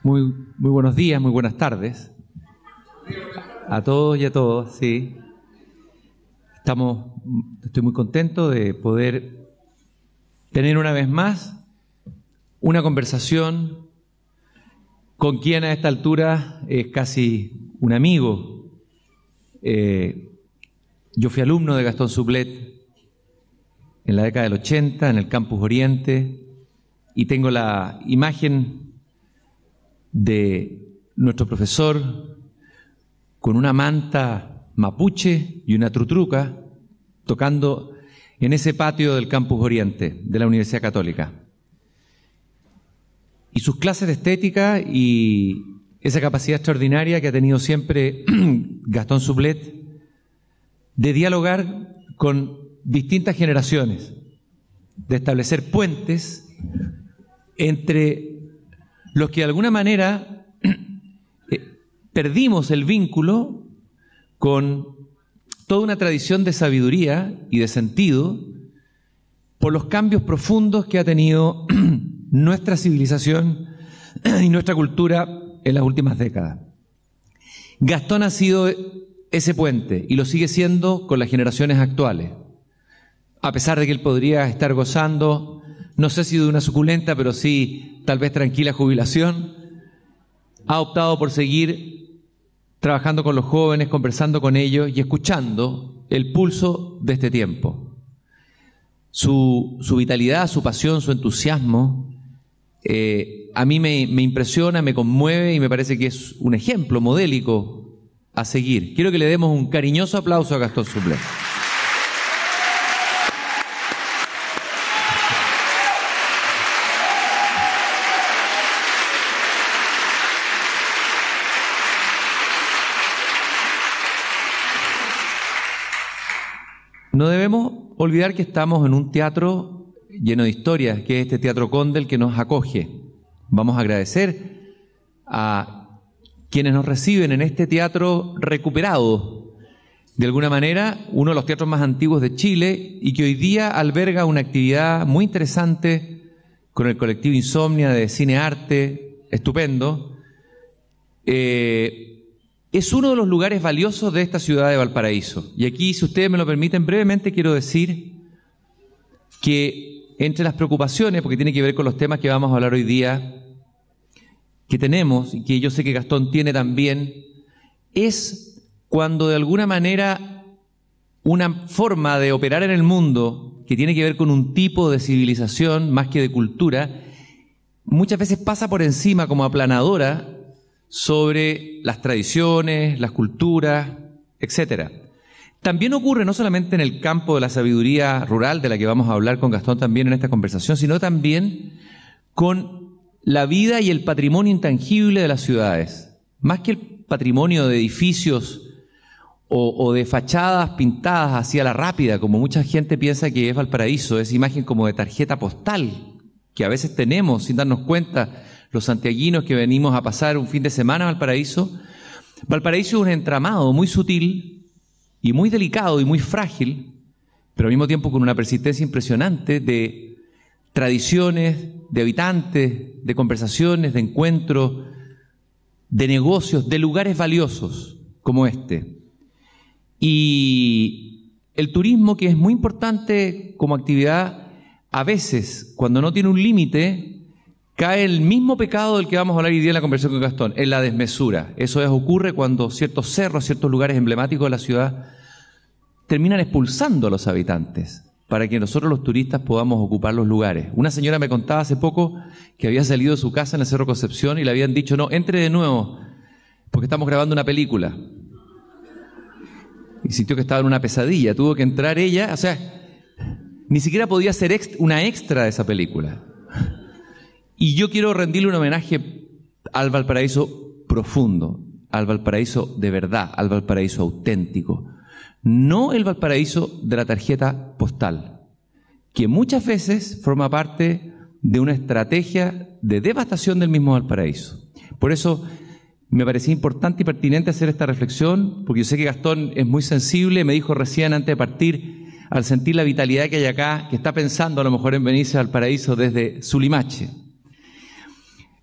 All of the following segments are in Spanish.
Muy buenos días, muy buenas tardes. A todos y a todas, sí. Estoy muy contento de poder tener una vez más una conversación con quien a esta altura es casi un amigo. Yo fui alumno de Gastón Sublet en la década del 80 en el Campus Oriente y tengo la imagen de nuestro profesor con una manta mapuche y una trutruca tocando en ese patio del Campus Oriente de la Universidad Católica. Y sus clases de estética y esa capacidad extraordinaria que ha tenido siempre Gastón Sublet de dialogar con distintas generaciones, de establecer puentes entre los que de alguna manera perdimos el vínculo con toda una tradición de sabiduría y de sentido por los cambios profundos que ha tenido nuestra civilización y nuestra cultura en las últimas décadas. Gastón ha sido ese puente y lo sigue siendo con las generaciones actuales. A pesar de que él podría estar gozando, no sé si de una suculenta, pero sí tal vez tranquila jubilación, ha optado por seguir trabajando con los jóvenes, conversando con ellos y escuchando el pulso de este tiempo. Su vitalidad, su pasión, su entusiasmo, a mí me impresiona, me conmueve y me parece que es un ejemplo modélico a seguir. Quiero que le demos un cariñoso aplauso a Gastón Sublet. No debemos olvidar que estamos en un teatro lleno de historias, que es este Teatro Condel que nos acoge. Vamos a agradecer a quienes nos reciben en este teatro recuperado, de alguna manera, uno de los teatros más antiguos de Chile y que hoy día alberga una actividad muy interesante con el colectivo Insomnia de Cine Arte, estupendo. Es uno de los lugares valiosos de esta ciudad de Valparaíso. Y aquí, si ustedes me lo permiten brevemente, quiero decir que entre las preocupaciones, porque tiene que ver con los temas que vamos a hablar hoy día, que tenemos, y que yo sé que Gastón tiene también, es cuando de alguna manera una forma de operar en el mundo, que tiene que ver con un tipo de civilización más que de cultura, muchas veces pasa por encima como aplanadora sobre las tradiciones, las culturas, etcétera. También ocurre no solamente en el campo de la sabiduría rural, de la que vamos a hablar con Gastón también en esta conversación, sino también con la vida y el patrimonio intangible de las ciudades. Más que el patrimonio de edificios o de fachadas pintadas hacia la rápida, como mucha gente piensa que es Valparaíso, esa imagen como de tarjeta postal que a veces tenemos sin darnos cuenta los santiaguinos que venimos a pasar un fin de semana a Valparaíso. Valparaíso es un entramado muy sutil y muy delicado y muy frágil, pero al mismo tiempo con una persistencia impresionante de tradiciones, de habitantes, de conversaciones, de encuentros, de negocios, de lugares valiosos como este. Y el turismo, que es muy importante como actividad, a veces, cuando no tiene un límite, cae el mismo pecado del que vamos a hablar hoy día en la conversación con Gastón, en la desmesura. Eso ocurre cuando ciertos cerros, ciertos lugares emblemáticos de la ciudad terminan expulsando a los habitantes para que nosotros los turistas podamos ocupar los lugares. Una señora me contaba hace poco que había salido de su casa en el Cerro Concepción y le habían dicho, no, entre de nuevo, porque estamos grabando una película. Y sintió que estaba en una pesadilla, tuvo que entrar ella, o sea, ni siquiera podía ser una extra de esa película. Y yo quiero rendirle un homenaje al Valparaíso profundo, al Valparaíso de verdad, al Valparaíso auténtico. No el Valparaíso de la tarjeta postal, que muchas veces forma parte de una estrategia de devastación del mismo Valparaíso. Por eso me parecía importante y pertinente hacer esta reflexión, porque yo sé que Gastón es muy sensible, me dijo recién antes de partir, al sentir la vitalidad que hay acá, que está pensando a lo mejor en venirse al Valparaíso desde Sulimache.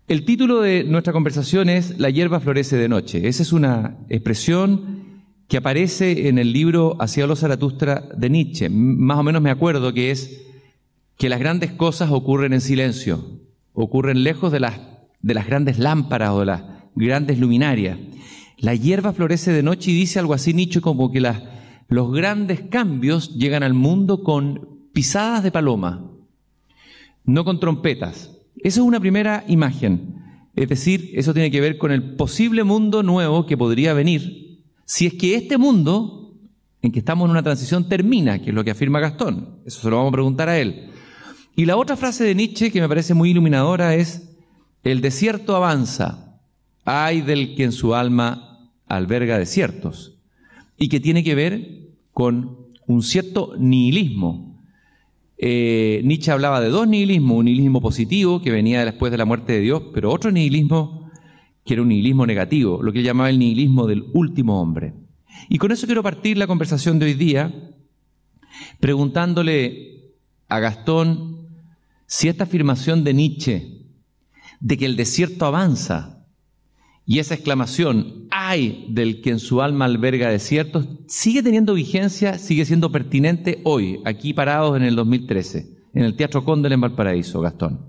El título de nuestra conversación es La hierba florece de noche. Esa es una expresión que aparece en el libro Hacia los Zaratustra de Nietzsche. Más o menos me acuerdo que es que las grandes cosas ocurren en silencio, ocurren lejos de las grandes lámparas o de las grandes luminarias. La hierba florece de noche y dice algo así Nietzsche como que los grandes cambios llegan al mundo con pisadas de paloma, no con trompetas. Esa es una primera imagen. Es decir, eso tiene que ver con el posible mundo nuevo que podría venir si es que este mundo en que estamos en una transición termina, que es lo que afirma Gastón. Eso se lo vamos a preguntar a él. Y la otra frase de Nietzsche que me parece muy iluminadora es: el desierto avanza, ay del que en su alma alberga desiertos, y que tiene que ver con un cierto nihilismo. Nietzsche hablaba de dos nihilismos: un nihilismo positivo que venía después de la muerte de Dios, pero otro nihilismo que era un nihilismo negativo, lo que él llamaba el nihilismo del último hombre. Y con eso quiero partir la conversación de hoy día preguntándole a Gastón si esta afirmación de Nietzsche de que el desierto avanza y esa exclamación, ¡ay del que en su alma alberga desiertos!, sigue teniendo vigencia, sigue siendo pertinente hoy, aquí parados en el 2013, en el Teatro Cóndor en Valparaíso, Gastón.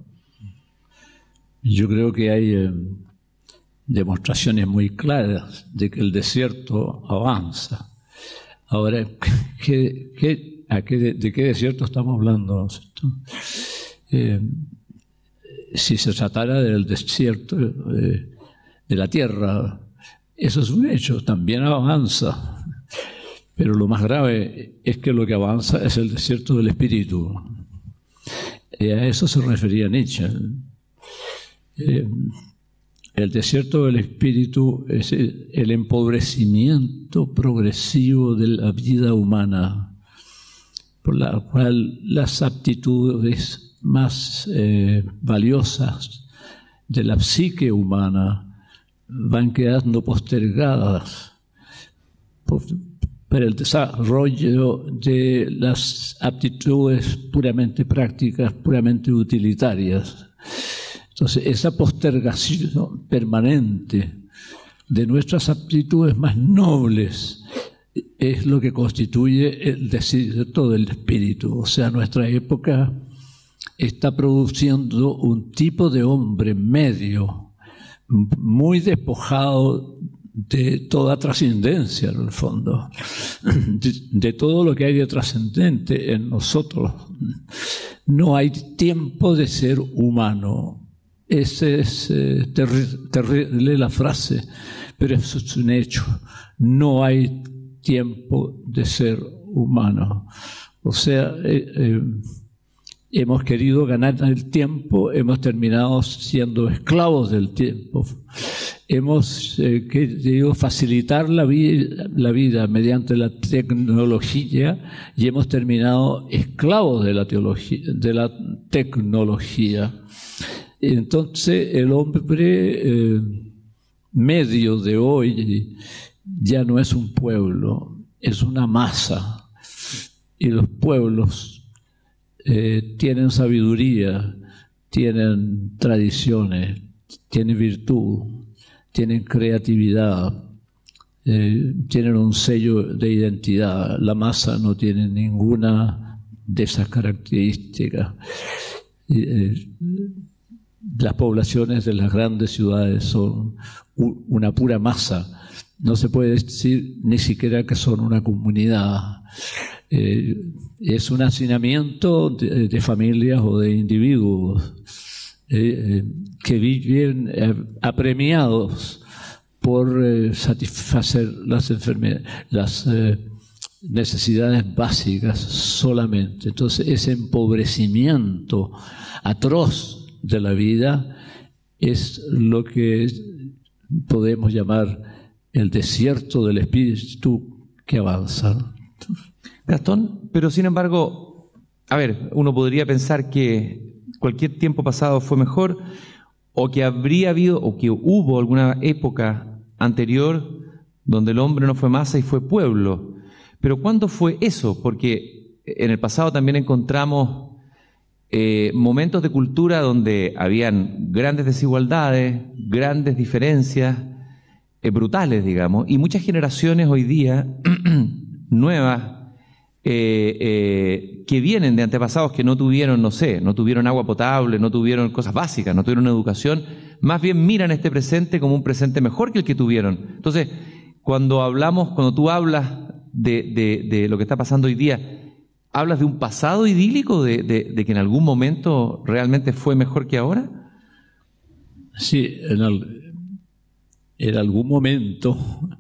Yo creo que hay demostraciones muy claras de que el desierto avanza. Ahora, ¿de qué desierto estamos hablando, ¿no es cierto? Si se tratara del desierto de la tierra, eso es un hecho, también avanza. Pero lo más grave es que lo que avanza es el desierto del espíritu. Y a eso se refería Nietzsche. El desierto del espíritu es el empobrecimiento progresivo de la vida humana, por la cual las aptitudes más valiosas de la psique humana van quedando postergadas para el desarrollo de las aptitudes puramente prácticas, puramente utilitarias. Entonces, esa postergación permanente de nuestras aptitudes más nobles es lo que constituye el desierto del espíritu. O sea, nuestra época está produciendo un tipo de hombre medio, muy despojado de toda trascendencia, en el fondo, de todo lo que hay de trascendente en nosotros. No hay tiempo de ser humano. Ese es terrible la frase, pero eso es un hecho. No hay tiempo de ser humano. O sea, hemos querido ganar el tiempo, hemos terminado siendo esclavos del tiempo. Hemos querido facilitar la vida mediante la tecnología y hemos terminado esclavos de la tecnología. Entonces, el hombre medio de hoy ya no es un pueblo, es una masa. Y los pueblos tienen sabiduría, tienen tradiciones, tienen virtud, tienen creatividad, tienen un sello de identidad. La masa no tiene ninguna de esas características. Las poblaciones de las grandes ciudades son una pura masa. No se puede decir ni siquiera que son una comunidad. Es un hacinamiento de familias o de individuos que viven apremiados por satisfacer las necesidades básicas solamente. Entonces, ese empobrecimiento atroz de la vida es lo que podemos llamar el desierto del espíritu que avanza. Gastón, pero sin embargo, a ver, uno podría pensar que cualquier tiempo pasado fue mejor, o que habría habido, o que hubo alguna época anterior donde el hombre no fue masa y fue pueblo. Pero ¿cuándo fue eso? Porque en el pasado también encontramos momentos de cultura donde habían grandes desigualdades, grandes diferencias, brutales, digamos, y muchas generaciones hoy día nuevas que vienen de antepasados que no tuvieron, no sé, no tuvieron agua potable, no tuvieron cosas básicas, no tuvieron educación, más bien miran este presente como un presente mejor que el que tuvieron. Entonces, cuando tú hablas de lo que está pasando hoy día, ¿hablas de un pasado idílico, de que en algún momento realmente fue mejor que ahora? Sí, en algún momento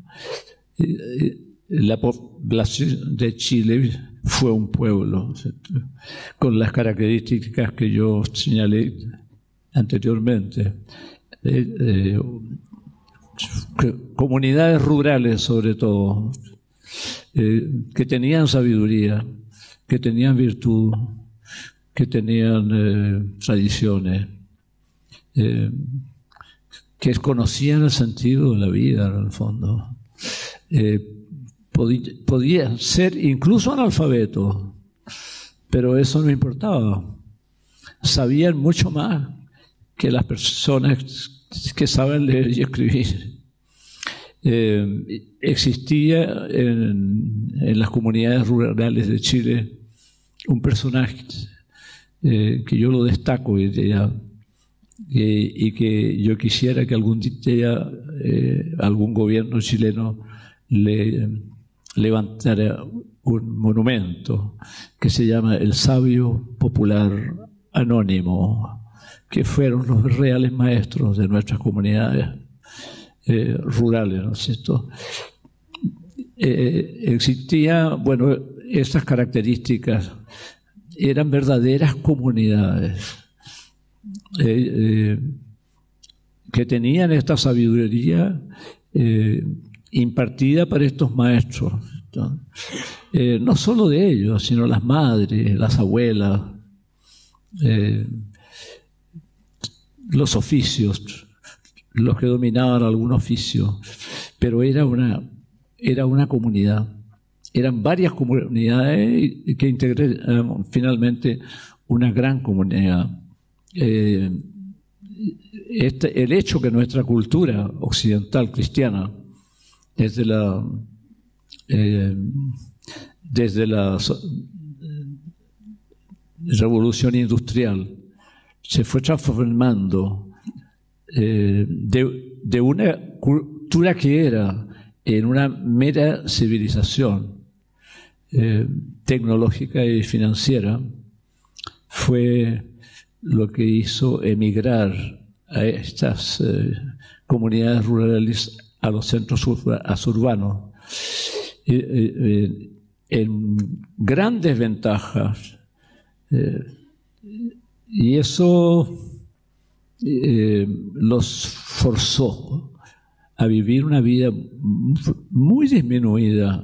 la población de Chile fue un pueblo, ¿cierto?, con las características que yo señalé anteriormente. Comunidades rurales, sobre todo, que tenían sabiduría, que tenían virtud, que tenían tradiciones, que conocían el sentido de la vida, en el fondo. Podían ser incluso analfabetos, pero eso no importaba. Sabían mucho más que las personas que saben leer y escribir. Existía en las comunidades rurales de Chile un personaje que yo lo destaco y que yo quisiera que algún día algún gobierno chileno le levantara un monumento que se llama el Sabio Popular Anónimo, que fueron los reales maestros de nuestras comunidades rurales, ¿no es cierto? Existía, bueno, estas características eran verdaderas comunidades que tenían esta sabiduría impartida por estos maestros, no solo de ellos, sino las madres, las abuelas, los oficios, los que dominaban algún oficio, pero era una comunidad. Eran varias comunidades que integraron finalmente una gran comunidad. El hecho que nuestra cultura occidental cristiana, desde la revolución industrial, se fue transformando de una cultura que era en una mera civilización tecnológica y financiera, fue lo que hizo emigrar a estas comunidades rurales a los centros urbanos en grandes ventajas, y eso los forzó a vivir una vida muy disminuida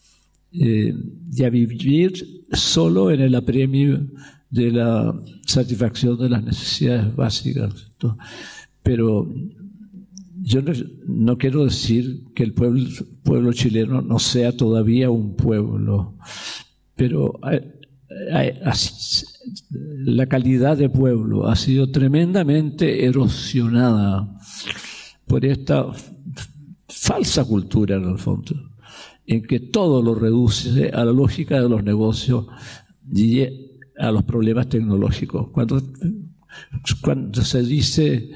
y a vivir solo en el apremio de la satisfacción de las necesidades básicas, ¿no? Pero yo no quiero decir que el pueblo chileno no sea todavía un pueblo, pero la calidad de pueblo ha sido tremendamente erosionada por esta falsa cultura, en el fondo, en que todo lo reduce a la lógica de los negocios y a los problemas tecnológicos. Cuando se dice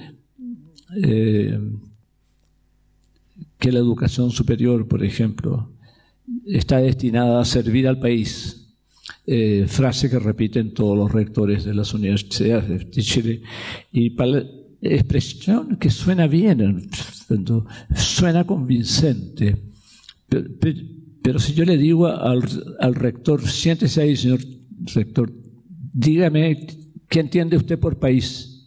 que la educación superior, por ejemplo, está destinada a servir al país, frase que repiten todos los rectores de las universidades de Chile, y para la expresión que suena bien, suena convincente, pero si yo le digo al rector, siéntese ahí, señor rector, dígame, ¿qué entiende usted por país?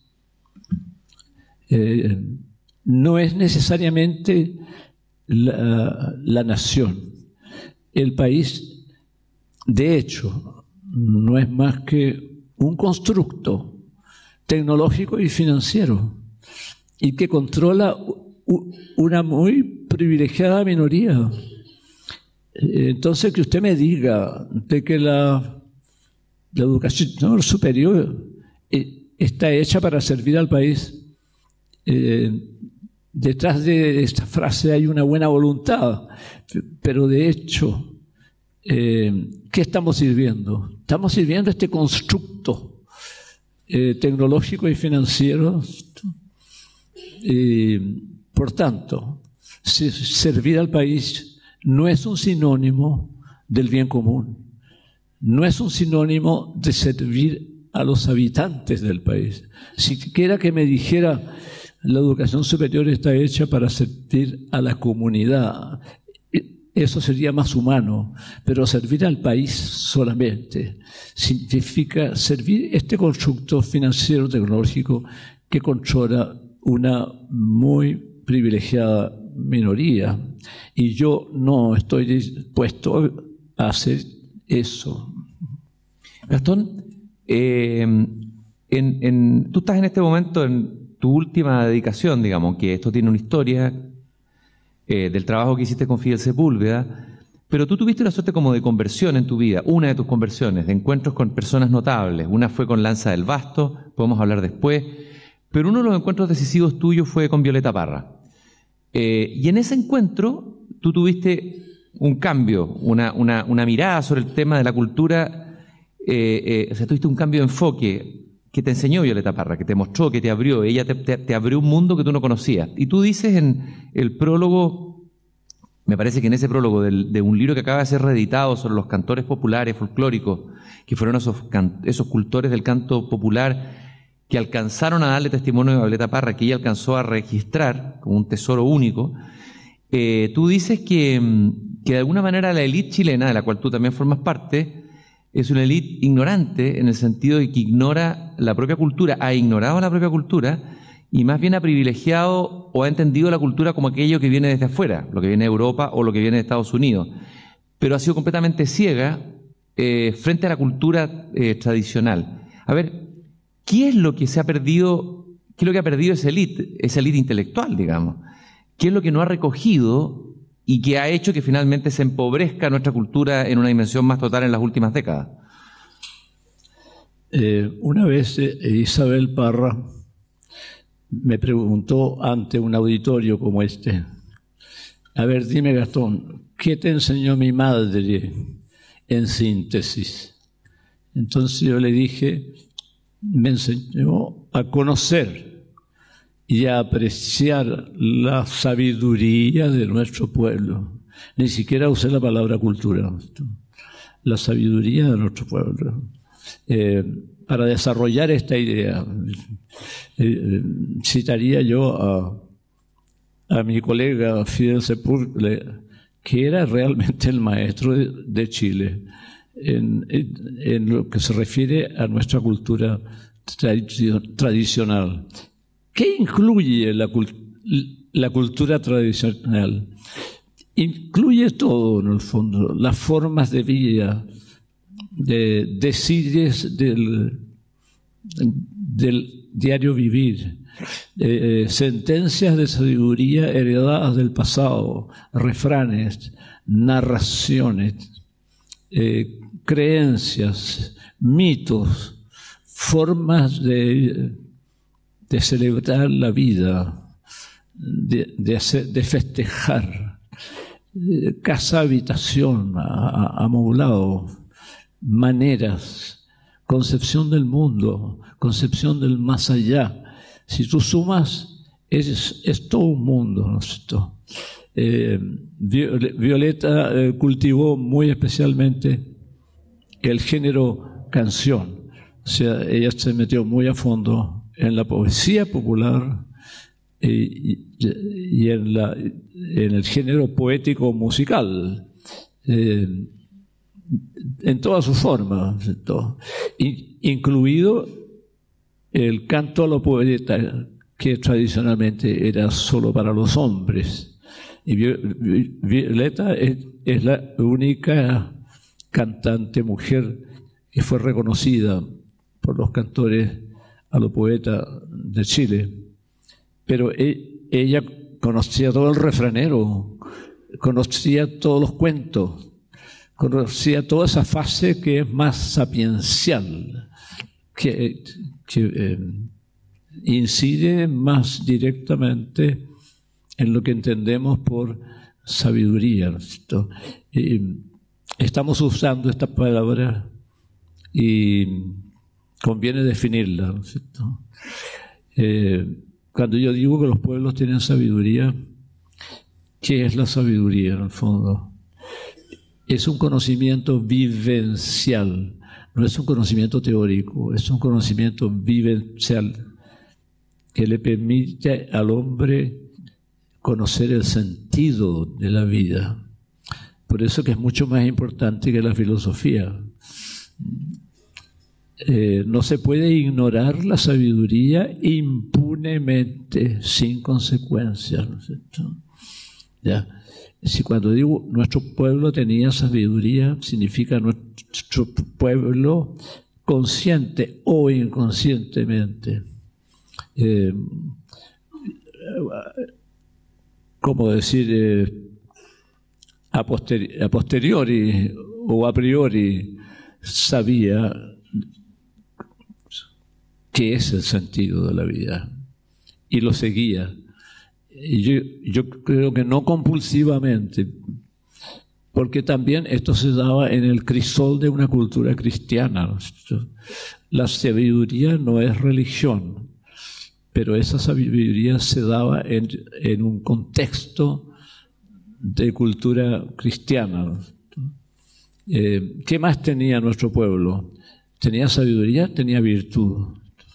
No es necesariamente la nación. El país, de hecho, no es más que un constructo tecnológico y financiero, y que controla una muy privilegiada minoría. Entonces, que usted me diga de que La educación superior está hecha para servir al país. Detrás de esta frase hay una buena voluntad, pero de hecho, ¿qué estamos sirviendo? Estamos sirviendo este constructo tecnológico y financiero. Por tanto, servir al país no es un sinónimo del bien común, no es un sinónimo de servir a los habitantes del país. Siquiera que me dijera, la educación superior está hecha para servir a la comunidad, eso sería más humano, pero servir al país solamente significa servir este constructo financiero tecnológico que controla una muy privilegiada minoría. Y yo no estoy dispuesto a hacer eso. Gastón, tú estás en este momento en tu última dedicación, digamos, que esto tiene una historia del trabajo que hiciste con Fidel Sepúlveda, pero tú tuviste una suerte como de conversión en tu vida, una de tus conversiones, de encuentros con personas notables. Una fue con Lanza del Basto, podemos hablar después, pero uno de los encuentros decisivos tuyos fue con Violeta Parra. Y en ese encuentro tú tuviste un cambio, una mirada sobre el tema de la cultura, o sea, tuviste un cambio de enfoque que te enseñó Violeta Parra, que te mostró, que te abrió. Ella te abrió un mundo que tú no conocías. Y tú dices en el prólogo, me parece que en ese prólogo de un libro que acaba de ser reeditado sobre los cantores populares folclóricos, que fueron esos cultores del canto popular que alcanzaron a darle testimonio a Violeta Parra, que ella alcanzó a registrar como un tesoro único, tú dices que de alguna manera la élite chilena, de la cual tú también formas parte, es una élite ignorante en el sentido de que ignora la propia cultura, ha ignorado la propia cultura y más bien ha privilegiado o ha entendido la cultura como aquello que viene desde afuera, lo que viene de Europa o lo que viene de Estados Unidos, pero ha sido completamente ciega frente a la cultura tradicional. A ver, ¿qué es lo que se ha perdido? ¿Qué es lo que ha perdido esa élite intelectual, digamos? ¿Qué es lo que no ha recogido y que ha hecho que finalmente se empobrezca nuestra cultura en una dimensión más total en las últimas décadas? Una vez Isabel Parra me preguntó ante un auditorio como este, a ver, dime Gastón, ¿qué te enseñó mi madre en síntesis? Entonces yo le dije, me enseñó a conocer y a apreciar la sabiduría de nuestro pueblo. Ni siquiera usé la palabra cultura. La sabiduría de nuestro pueblo. Para desarrollar esta idea, citaría yo a mi colega Fidel Sepúlveda, que era realmente el maestro de Chile en lo que se refiere a nuestra cultura tradicional. ¿Qué incluye la cultura tradicional? Incluye todo, en el fondo, las formas de vida, de decides del diario vivir, sentencias de sabiduría heredadas del pasado, refranes, narraciones, creencias, mitos, formas de celebrar la vida, de festejar, casa, habitación, amoblado, maneras, concepción del mundo, concepción del más allá. Si tú sumas, es todo un mundo, ¿no es cierto? Violeta cultivó muy especialmente el género canción, o sea, ella se metió muy a fondo en la poesía popular y en el género poético musical, en todas sus formas, incluido el canto a la poeta, que tradicionalmente era solo para los hombres. Y Violeta es la única cantante mujer que fue reconocida por los cantores a los poetas de Chile. Pero ella conocía todo el refranero, conocía todos los cuentos, conocía toda esa fase que es más sapiencial, que incide más directamente en lo que entendemos por sabiduría, ¿no es cierto? Estamos usando esta palabra y conviene definirla, ¿no es cierto? Cuando yo digo que los pueblos tienen sabiduría, ¿qué es la sabiduría en el fondo? Es un conocimiento vivencial, no es un conocimiento teórico, es un conocimiento vivencial que le permite al hombre conocer el sentido de la vida. Por eso que es mucho más importante que la filosofía. No se puede ignorar la sabiduría impunemente, sin consecuencias, ¿no es cierto? ¿Ya? Si cuando digo nuestro pueblo tenía sabiduría, significa nuestro pueblo consciente o inconscientemente. Como decir, a posteriori o a priori sabía qué es el sentido de la vida y lo seguía. Y yo creo que no compulsivamente, porque también esto se daba en el crisol de una cultura cristiana. La sabiduría no es religión, pero esa sabiduría se daba en un contexto de cultura cristiana. ¿Qué más tenía nuestro pueblo? Tenía sabiduría, tenía virtud.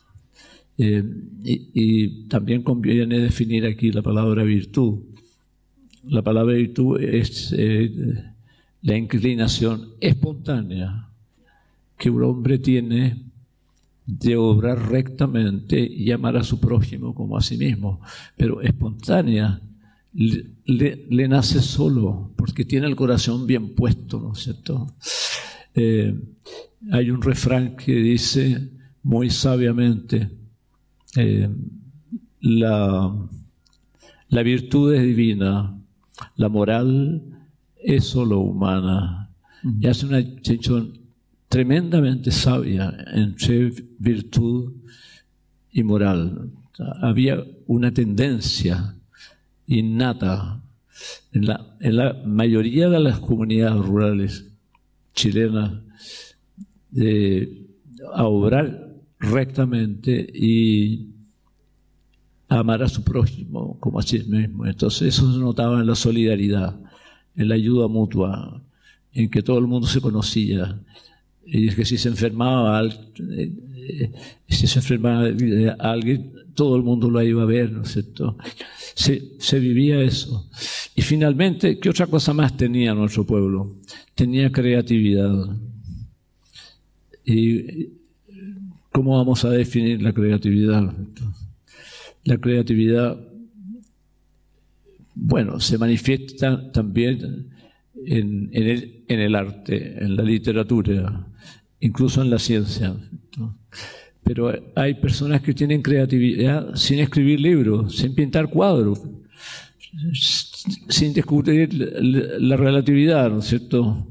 Y también conviene definir aquí la palabra virtud. La palabra virtud es la inclinación espontánea que un hombre tiene de obrar rectamente y amar a su prójimo como a sí mismo, pero espontánea, le nace solo, porque tiene el corazón bien puesto, ¿no es cierto? Hay un refrán que dice muy sabiamente, la virtud es divina, la moral es solo humana. Y hace una distinción tremendamente sabia entre virtud y moral. Había una tendencia innata en la mayoría de las comunidades rurales chilenas a obrar rectamente y amar a su prójimo como a sí mismo. Entonces eso se notaba en la solidaridad, en la ayuda mutua, en que todo el mundo se conocía. Y es que si se enfermaba alguien, todo el mundo lo iba a ver, ¿no es cierto? Se vivía eso. Y finalmente, ¿qué otra cosa más tenía nuestro pueblo? Tenía creatividad. ¿Y cómo vamos a definir la creatividad? La creatividad, bueno, se manifiesta también en el arte, en la literatura, incluso en la ciencia. Pero hay personas que tienen creatividad sin escribir libros, sin pintar cuadros, sin descubrir la relatividad, ¿no es cierto?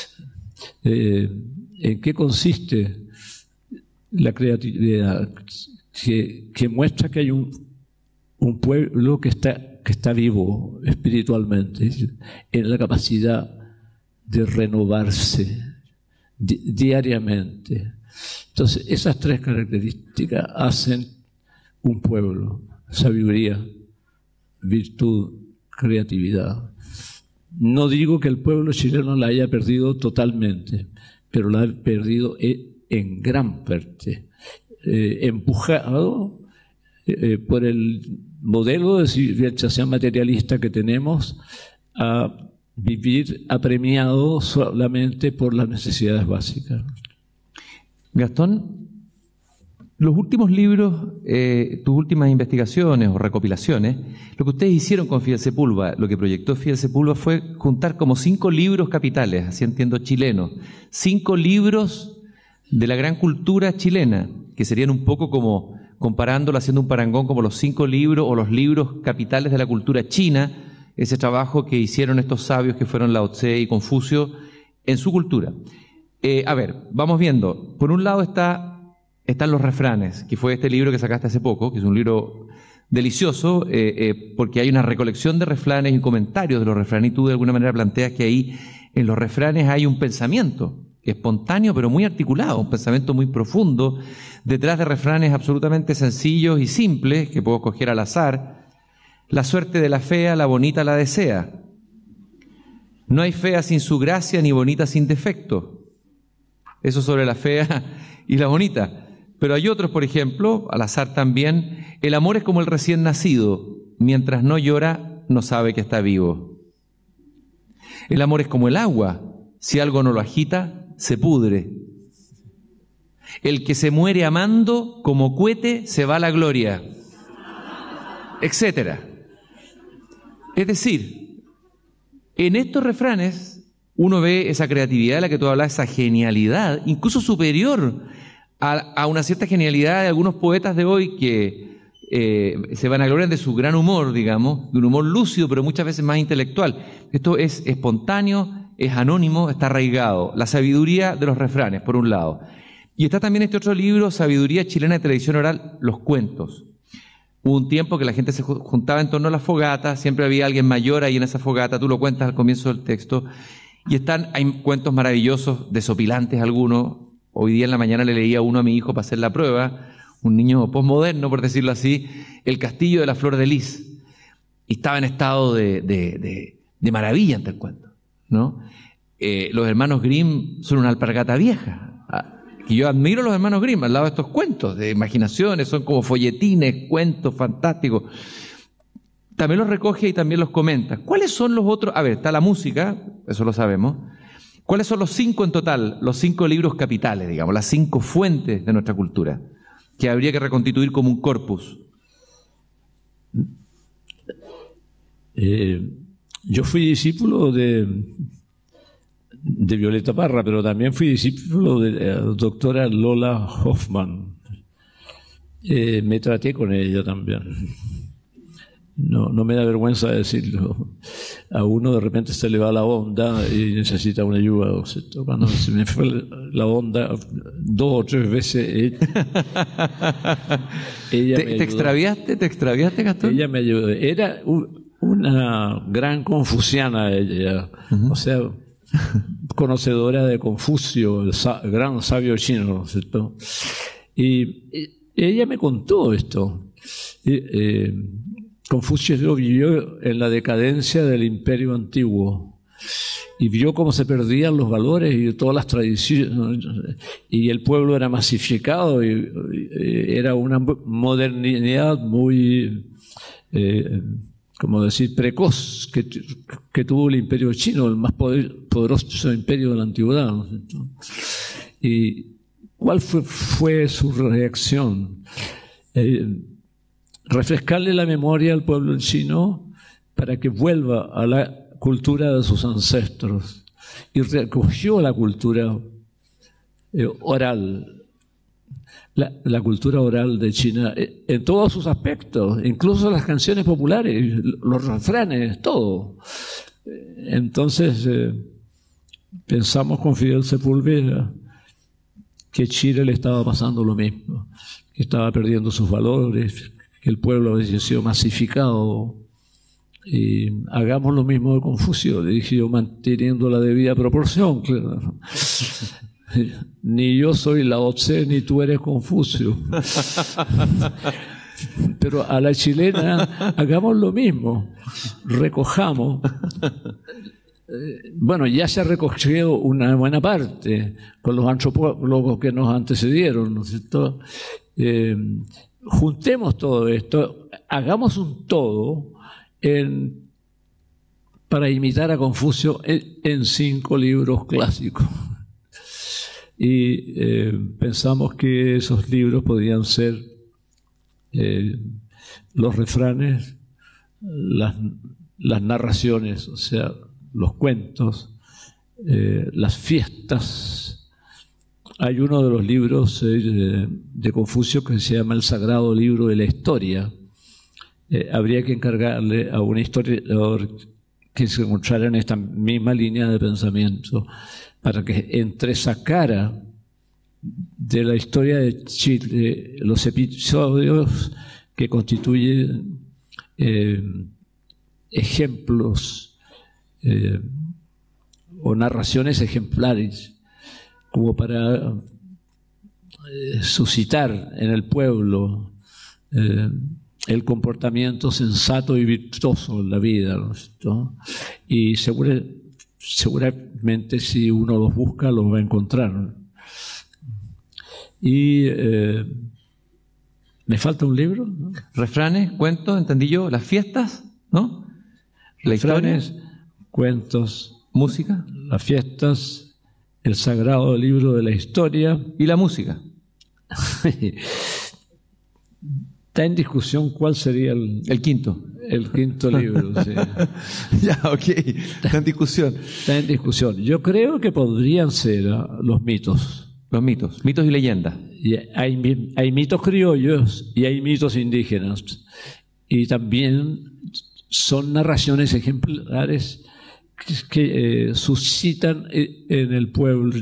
¿En qué consiste la creatividad? Que muestra que hay un pueblo que está vivo espiritualmente, en la capacidad de renovarse diariamente. Entonces, esas tres características hacen un pueblo: sabiduría, virtud, creatividad. No digo que el pueblo chileno la haya perdido totalmente, pero la ha perdido en gran parte, empujado por el modelo de civilización materialista que tenemos a vivir apremiado solamente por las necesidades básicas. Gastón, los últimos libros, tus últimas investigaciones o recopilaciones, lo que ustedes hicieron con Fidel Sepúlveda, lo que proyectó Fidel Sepúlveda fue juntar como 5 libros capitales, así entiendo, chilenos, 5 libros de la gran cultura chilena, que serían un poco como, comparándolo, haciendo un parangón, como los 5 libros o los libros capitales de la cultura china, ese trabajo que hicieron estos sabios que fueron Lao Tse y Confucio, en su cultura. A ver, vamos viendo. Por un lado están los refranes, que fue este libro que sacaste hace poco, que es un libro delicioso, porque hay una recolección de refranes y comentarios de los refranes, y tú de alguna manera planteas que ahí en los refranes hay un pensamiento espontáneo, pero muy articulado, un pensamiento muy profundo, detrás de refranes absolutamente sencillos y simples, que puedo escoger al azar. La suerte de la fea, la bonita la desea. No hay fea sin su gracia, ni bonita sin defecto. Eso sobre la fea y la bonita. Pero hay otros, por ejemplo, al azar también, el amor es como el recién nacido, mientras no llora, no sabe que está vivo. El amor es como el agua, si algo no lo agita, se pudre. El que se muere amando, como cohete, se va a la gloria, etcétera. Es decir, en estos refranes uno ve esa creatividad de la que tú hablas, esa genialidad, incluso superior a una cierta genialidad de algunos poetas de hoy que se vanaglorian de su gran humor, digamos, de un humor lúcido, pero muchas veces más intelectual. Esto es espontáneo, es anónimo, está arraigado. La sabiduría de los refranes, por un lado. Y está también este otro libro, Sabiduría Chilena de Tradición Oral, los cuentos. Hubo un tiempo que la gente se juntaba en torno a la fogata, siempre había alguien mayor ahí en esa fogata, tú lo cuentas al comienzo del texto, y hay cuentos maravillosos, desopilantes algunos. Hoy día en la mañana le leía uno a mi hijo para hacer la prueba, un niño posmoderno, por decirlo así, El castillo de la flor de lis. Y estaba en estado de maravilla ante el cuento, ¿no? Los hermanos Grimm son una alpargata vieja. Y yo admiro a los hermanos Grimm al lado de estos cuentos de imaginaciones, son como folletines, cuentos fantásticos. También los recoge y también los comenta. ¿Cuáles son los otros? A ver, está la música, eso lo sabemos. ¿Cuáles son los 5 en total, los 5 libros capitales, digamos, las 5 fuentes de nuestra cultura, que habría que reconstituir como un corpus? Yo fui discípulo de Violeta Parra, pero también fui discípulo de la doctora Lola Hoffman. Me traté con ella también. No me da vergüenza decirlo. A uno de repente se le va la onda y necesita una ayuda. Cuando se me fue la onda 2 o 3 veces, ella me ayudó. ¿Te extraviaste, Gastón? Ella me ayudó. Era una gran confuciana ella. O sea, conocedora de Confucio, el gran sabio chino, ¿no es cierto? Y ella me contó esto. Confucio vivió en la decadencia del imperio antiguo y vio cómo se perdían los valores y todas las tradiciones, y el pueblo era masificado y era una modernidad muy, como decir, precoz que tuvo el imperio chino, el más poderoso imperio de la antigüedad, ¿no es cierto? ¿Y cuál fue su reacción? Refrescarle la memoria al pueblo chino para que vuelva a la cultura de sus ancestros, y recogió la cultura oral, la cultura oral de China en todos sus aspectos, incluso las canciones populares, los refranes, todo. Entonces pensamos con Fidel Sepúlveda que Chile le estaba pasando lo mismo, que estaba perdiendo sus valores, que el pueblo había sido masificado. Y hagamos lo mismo de Confucio, le dije yo, manteniendo la debida proporción, claro. Ni yo soy Lao Tse, ni tú eres Confucio. Pero a la chilena hagamos lo mismo, recojamos. Bueno, ya se ha recogido una buena parte con los antropólogos que nos antecedieron, ¿no es cierto? Juntemos todo esto, hagamos un todo para imitar a Confucio en 5 libros clásicos. Y pensamos que esos libros podían ser los refranes, las narraciones, o sea, los cuentos, las fiestas. Hay uno de los libros de Confucio que se llama El Sagrado Libro de la Historia. Habría que encargarle a un historiador que se encontrara en esta misma línea de pensamiento, para que entresacara de la historia de Chile los episodios que constituyen ejemplos o narraciones ejemplares, como para suscitar en el pueblo el comportamiento sensato y virtuoso en la vida, ¿no? Y seguramente si uno los busca los va a encontrar. Y me falta un libro, ¿no? Refranes, cuentos, entendí yo, las fiestas, ¿no? Refranes, cuentos, música las fiestas, el sagrado libro de la historia y la música. Está en discusión cuál sería el quinto libro. Sí. Ya, ok, está en discusión. Está en discusión. Yo creo que podrían ser los mitos. Los mitos y leyendas. Y hay mitos criollos y hay mitos indígenas. Y también son narraciones ejemplares que suscitan en el pueblo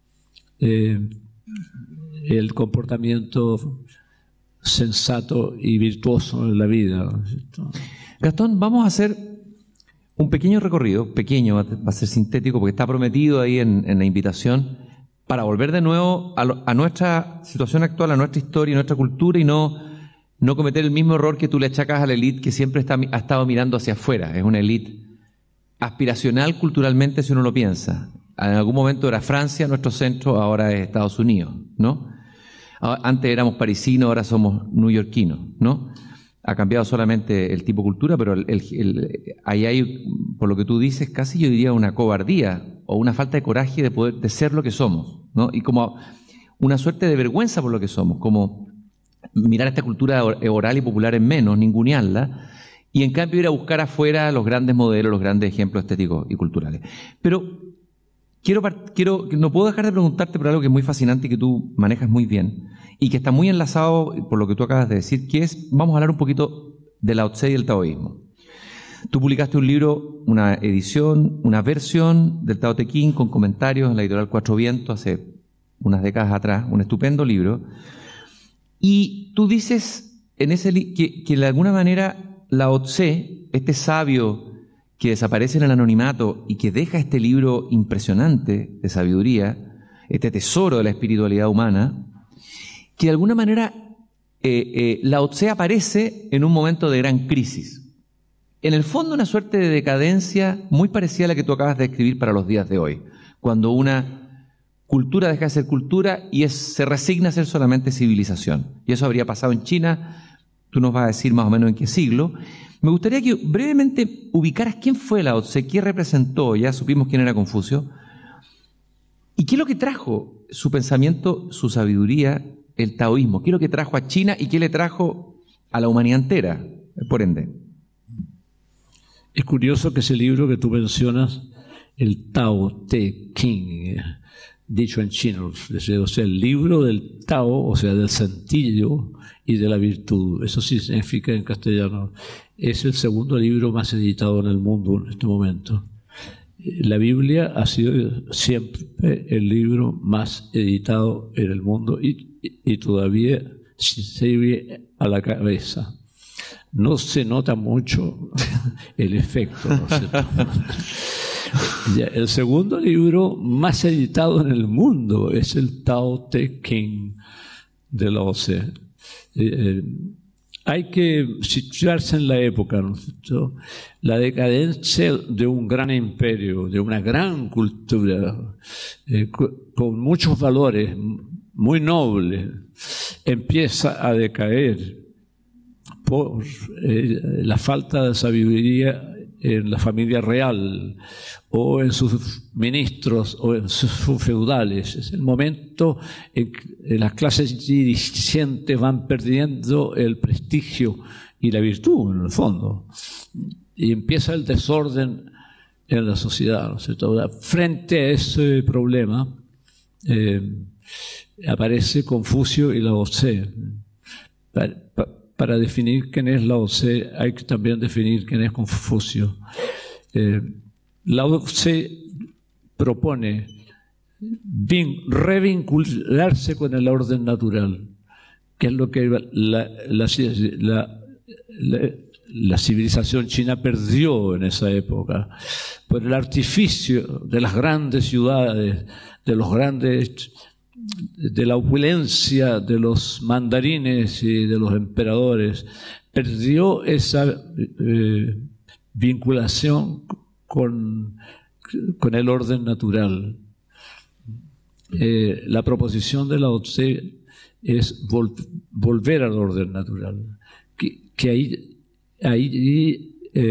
el comportamiento sensato y virtuoso en la vida. Gastón, vamos a hacer un pequeño recorrido, pequeño, va a ser sintético porque está prometido ahí en la invitación, para volver de nuevo a nuestra situación actual, a nuestra historia y nuestra cultura, y no cometer el mismo error que tú le achacas a la élite que siempre ha estado mirando hacia afuera. Es una élite aspiracional culturalmente, si uno lo piensa. En algún momento era Francia nuestro centro, ahora es Estados Unidos, ¿no? Antes éramos parisinos, ahora somos neoyorquinos, ¿no? Ha cambiado solamente el tipo de cultura, pero ahí hay, por lo que tú dices, casi yo diría una cobardía o una falta de coraje de ser lo que somos, ¿no? Y como una suerte de vergüenza por lo que somos, como mirar esta cultura oral y popular en menos, ningunearla, y en cambio ir a buscar afuera los grandes modelos, los grandes ejemplos estéticos y culturales. Pero no puedo dejar de preguntarte por algo que es muy fascinante y que tú manejas muy bien y que está muy enlazado por lo que tú acabas de decir, que es, vamos a hablar un poquito de Lao Tse y el taoísmo. Tú publicaste un libro, una edición, una versión del Tao Te Ching con comentarios en la editorial Cuatro Vientos hace unas décadas atrás, un estupendo libro. Y tú dices en ese que de alguna manera Lao Tse, este sabio que desaparece en el anonimato y que deja este libro impresionante de sabiduría, este tesoro de la espiritualidad humana, que de alguna manera Lao Tse aparece en un momento de gran crisis. En el fondo, una suerte de decadencia muy parecida a la que tú acabas de escribir para los días de hoy, cuando una cultura deja de ser cultura y se resigna a ser solamente civilización. Y eso habría pasado en China, tú nos vas a decir más o menos en qué siglo. Me gustaría que brevemente ubicaras quién fue Lao Tse, qué representó, ya supimos quién era Confucio, y qué es lo que trajo su pensamiento, su sabiduría, el taoísmo, qué es lo que trajo a China y qué le trajo a la humanidad entera, por ende. Es curioso que ese libro que tú mencionas, el Tao Te Ching, dicho en chino, o sea, el libro del Tao, o sea, del sentido y de la virtud, eso sí significa en castellano, es el segundo libro más editado en el mundo en este momento. La Biblia ha sido siempre el libro más editado en el mundo y todavía sigue a la cabeza. No se nota mucho el efecto, ¿no es cierto? El segundo libro más editado en el mundo es el Tao Te Ching de Lao Tse. Hay que situarse en la época, ¿no es cierto? La decadencia de un gran imperio, de una gran cultura, con muchos valores muy nobles, empieza a decaer por la falta de sabiduría en la familia real o en sus ministros o en sus feudales. Es el momento en que las clases dirigentes van perdiendo el prestigio y la virtud, en el fondo. Y empieza el desorden en la sociedad, ¿no es cierto? Frente a ese problema aparece Confucio y Lao Tse. Para definir quién es Lao Tse hay que también definir quién es Confucio. Lao Tse propone revincularse con el orden natural, que es lo que la civilización china perdió en esa época, por el artificio de las grandes ciudades, de la opulencia de los mandarines y de los emperadores. Perdió esa vinculación con el orden natural. La proposición de Lao Tse es volver al orden natural, que ahí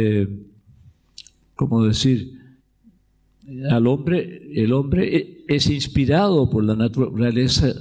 ¿cómo decir? El hombre es inspirado por la naturaleza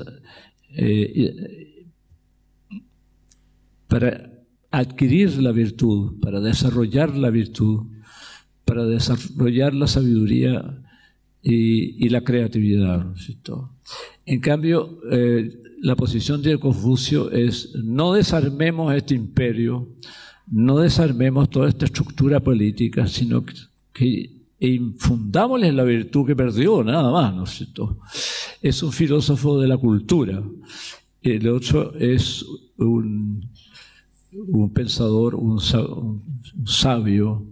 para adquirir la virtud, para desarrollar la virtud, para desarrollar la sabiduría y la creatividad, ¿no es cierto? En cambio, la posición de Confucio es: no desarmemos este imperio, no desarmemos toda esta estructura política, sino que infundámosles la virtud que perdió, nada más, ¿no es cierto? Es un filósofo de la cultura. El otro es un pensador, un sabio,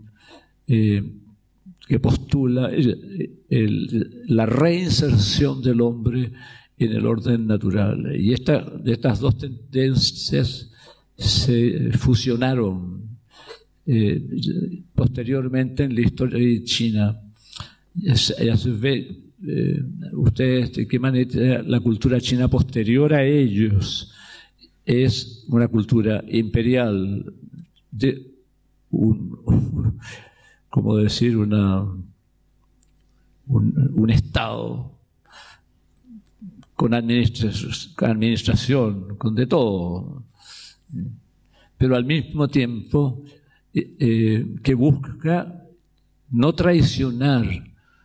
que postula la reinserción del hombre en el orden natural. Y estas dos tendencias se fusionaron posteriormente en la historia de China. Ya se ve, ustedes, de qué manera la cultura china posterior a ellos es una cultura imperial, de como decir, un Estado con administración, con de todo, pero al mismo tiempo que busca no traicionar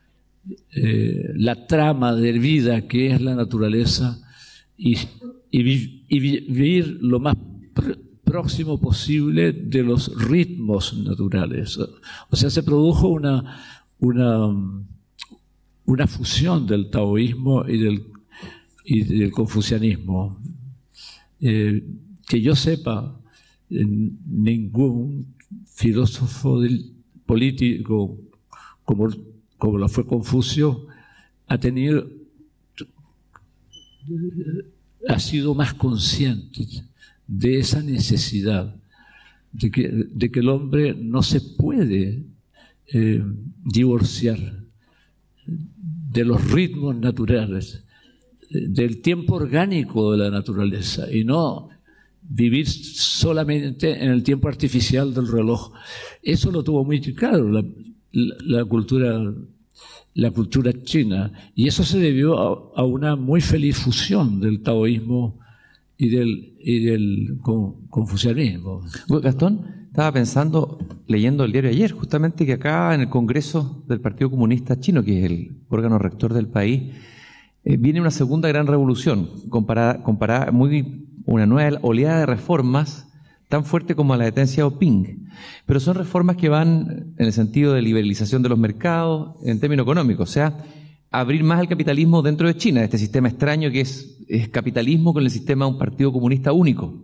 la trama de vida que es la naturaleza y vivir lo más próximo posible de los ritmos naturales. O sea, se produjo una fusión del taoísmo y del confucianismo. Que yo sepa, ningún filósofo político como lo fue Confucio ha sido más consciente de esa necesidad de que el hombre no se puede divorciar de los ritmos naturales, del tiempo orgánico de la naturaleza, y no vivir solamente en el tiempo artificial del reloj. Eso lo tuvo muy claro la cultura china, y eso se debió a una muy feliz fusión del taoísmo y del confucianismo. Gastón, estaba pensando, leyendo el diario ayer, justamente que acá en el Congreso del Partido Comunista Chino, que es el órgano rector del país, viene una segunda gran revolución, comparada una nueva oleada de reformas tan fuerte como la de Deng Xiaoping, pero son reformas que van en el sentido de liberalización de los mercados en términos económicos, o sea, abrir más el capitalismo dentro de China, este sistema extraño que es capitalismo con el sistema de un partido comunista único.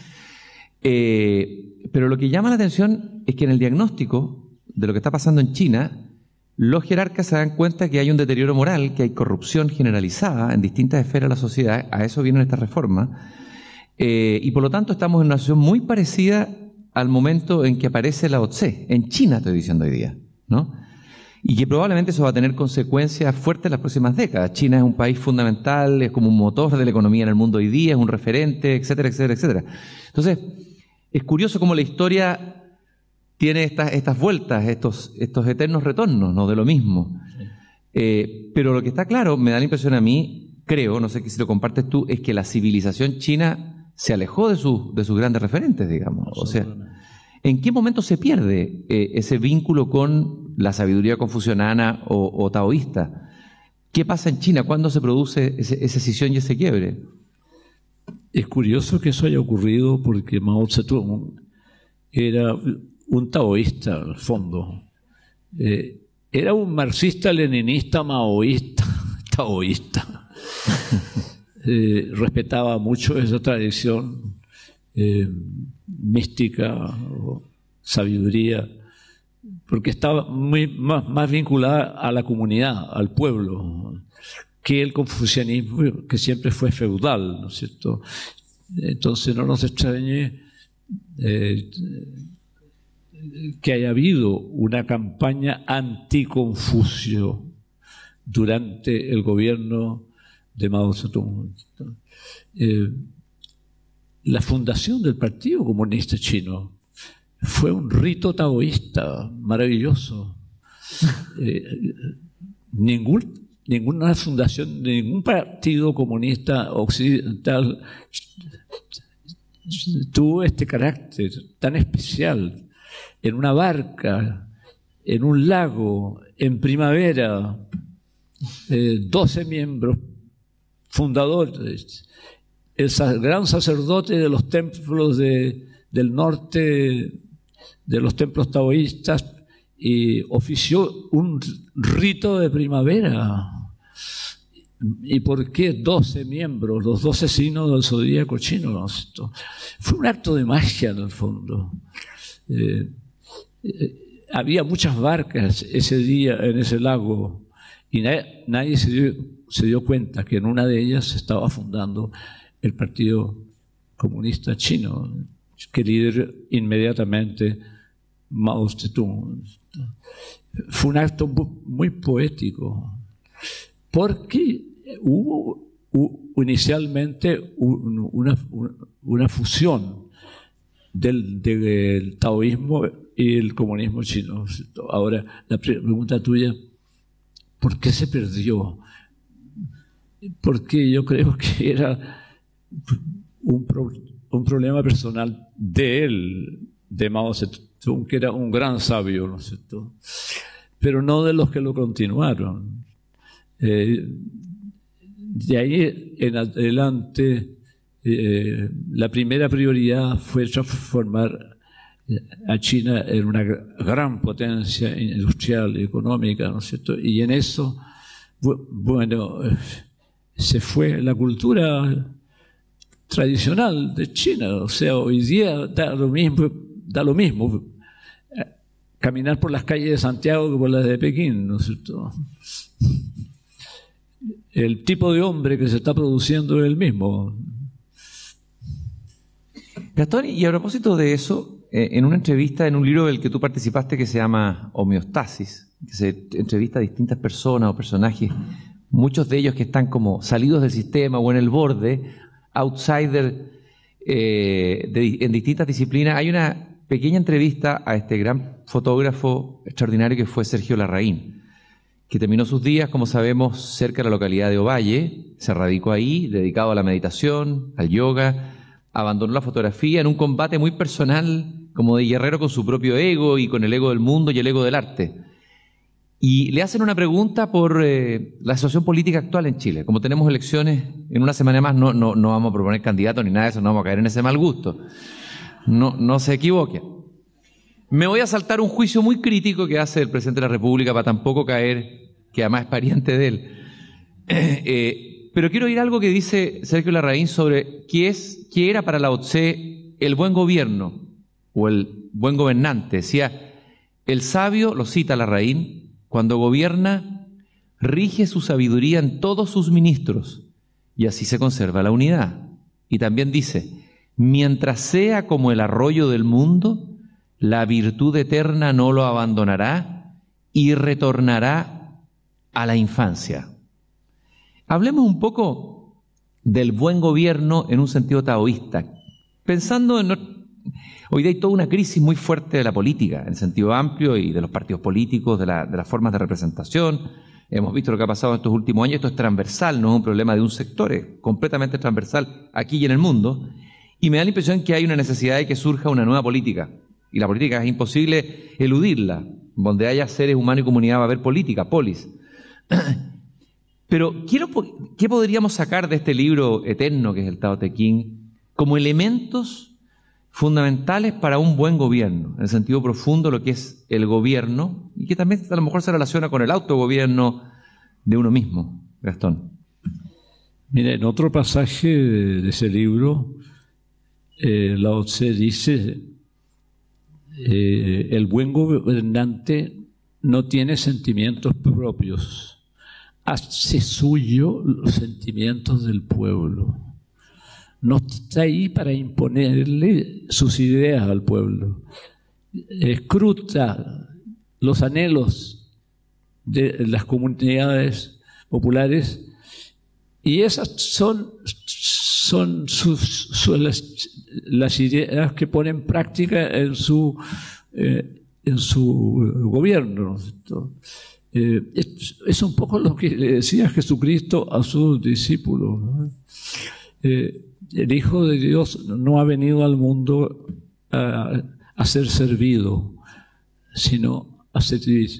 Pero lo que llama la atención es que en el diagnóstico de lo que está pasando en China, los jerarcas se dan cuenta que hay un deterioro moral, que hay corrupción generalizada en distintas esferas de la sociedad. A eso vienen estas reformas. Y por lo tanto estamos en una situación muy parecida al momento en que aparece Lao Tse, en China estoy diciendo hoy día, ¿no? Y que probablemente eso va a tener consecuencias fuertes en las próximas décadas. China es un país fundamental, es como un motor de la economía en el mundo hoy día, es un referente, etcétera, etcétera, etcétera. Entonces, es curioso cómo la historia tiene estas vueltas, estos eternos retornos, ¿no?, de lo mismo. Pero lo que está claro, me da la impresión a mí, creo, no sé si lo compartes tú, es que la civilización china se alejó de sus grandes referentes, digamos. O sea, ¿en qué momento se pierde ese vínculo con la sabiduría confuciana o taoísta? ¿Qué pasa en China? ¿Cuándo se produce esa escisión y ese quiebre? Es curioso que eso haya ocurrido porque Mao Zedong era un taoísta al fondo, Era un marxista-leninista maoísta, taoísta. Respetaba mucho esa tradición mística o sabiduría, porque estaba más vinculada a la comunidad, al pueblo, que el confucianismo, que siempre fue feudal, ¿no es cierto? Entonces no nos extrañe que haya habido una campaña anti-Confucio durante el gobierno de Mao Zedong. La fundación del Partido Comunista Chino fue un rito taoísta maravilloso. Ninguna fundación de ningún partido comunista occidental tuvo este carácter tan especial. En una barca, en un lago, en primavera, 12 miembros fundadores. El gran sacerdote de los templos del norte, de los templos taoístas, y ofició un rito de primavera. ¿Y por qué 12 miembros, los 12 signos del zodíaco chino? ¿No? Fue un acto de magia en el fondo. Había muchas barcas ese día en ese lago y nadie se dio cuenta que en una de ellas se estaba fundando el Partido Comunista Chino, que lideró inmediatamente Mao Zedong. Fue un acto muy poético, porque hubo inicialmente una fusión del taoísmo y el comunismo chino. Ahora, la pregunta tuya, ¿por qué se perdió? Porque yo creo que era un problema personal de él, de Mao Zedong, que era un gran sabio, ¿no es cierto? Pero no de los que lo continuaron. De ahí en adelante, la primera prioridad fue transformar a China en una gran potencia industrial y económica, ¿no es cierto? Y en eso, bueno, se fue la cultura tradicional de China. O sea, hoy día da lo mismo caminar por las calles de Santiago que por las de Pekín, ¿no es cierto? El tipo de hombre que se está produciendo es el mismo. Gastón, y a propósito de eso, en una entrevista en un libro del que tú participaste que se llama Homeostasis, que se entrevista a distintas personas o personajes, muchos de ellos que están como salidos del sistema o en el borde, outsider en distintas disciplinas. Hay una pequeña entrevista a este gran fotógrafo extraordinario que fue Sergio Larraín, que terminó sus días, como sabemos, cerca de la localidad de Ovalle, se radicó ahí, dedicado a la meditación, al yoga, abandonó la fotografía en un combate muy personal, como de guerrero con su propio ego y con el ego del mundo y el ego del arte. Y le hacen una pregunta por la situación política actual en Chile. Como tenemos elecciones en una semana más, no vamos a proponer candidatos ni nada de eso, no vamos a caer en ese mal gusto. No se equivoquen. Me voy a saltar un juicio muy crítico que hace el presidente de la República para tampoco caer, que además es pariente de él. Pero quiero oír algo que dice Sergio Larraín sobre qué era para Lao Tse el buen gobierno o el buen gobernante. Decía, el sabio, lo cita Larraín, cuando gobierna, rige su sabiduría en todos sus ministros y así se conserva la unidad. Y también dice, mientras sea como el arroyo del mundo, la virtud eterna no lo abandonará y retornará a la infancia. Hablemos un poco del buen gobierno en un sentido taoísta. Pensando en... Hoy día hay toda una crisis muy fuerte de la política, en sentido amplio, y de los partidos políticos, de las formas de representación. Hemos visto lo que ha pasado en estos últimos años. Esto es transversal, no es un problema de un sector, es completamente transversal aquí y en el mundo. Y me da la impresión que hay una necesidad de que surja una nueva política. Y la política es imposible eludirla. Donde haya seres humanos y comunidad va a haber política, polis. Pero ¿qué podríamos sacar de este libro eterno que es el Tao Te Ching como elementos fundamentales para un buen gobierno, en el sentido profundo de lo que es el gobierno, y que también a lo mejor se relaciona con el autogobierno de uno mismo. Gastón. Mira, en otro pasaje de ese libro, Lao Tse dice, el buen gobernante no tiene sentimientos propios, hace suyo los sentimientos del pueblo. No está ahí para imponerle sus ideas al pueblo. Escruta los anhelos de las comunidades populares y esas son las ideas que pone en práctica en su gobierno, ¿no? Es un poco lo que le decía Jesucristo a sus discípulos, ¿no? El Hijo de Dios no ha venido al mundo a ser servido, sino a servir.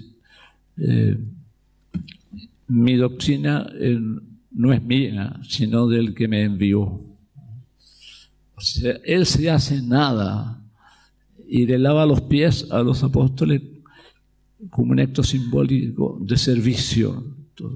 Mi doctrina no es mía, sino del que me envió. O sea, Él se hace nada y le lava los pies a los apóstoles como un acto simbólico de servicio.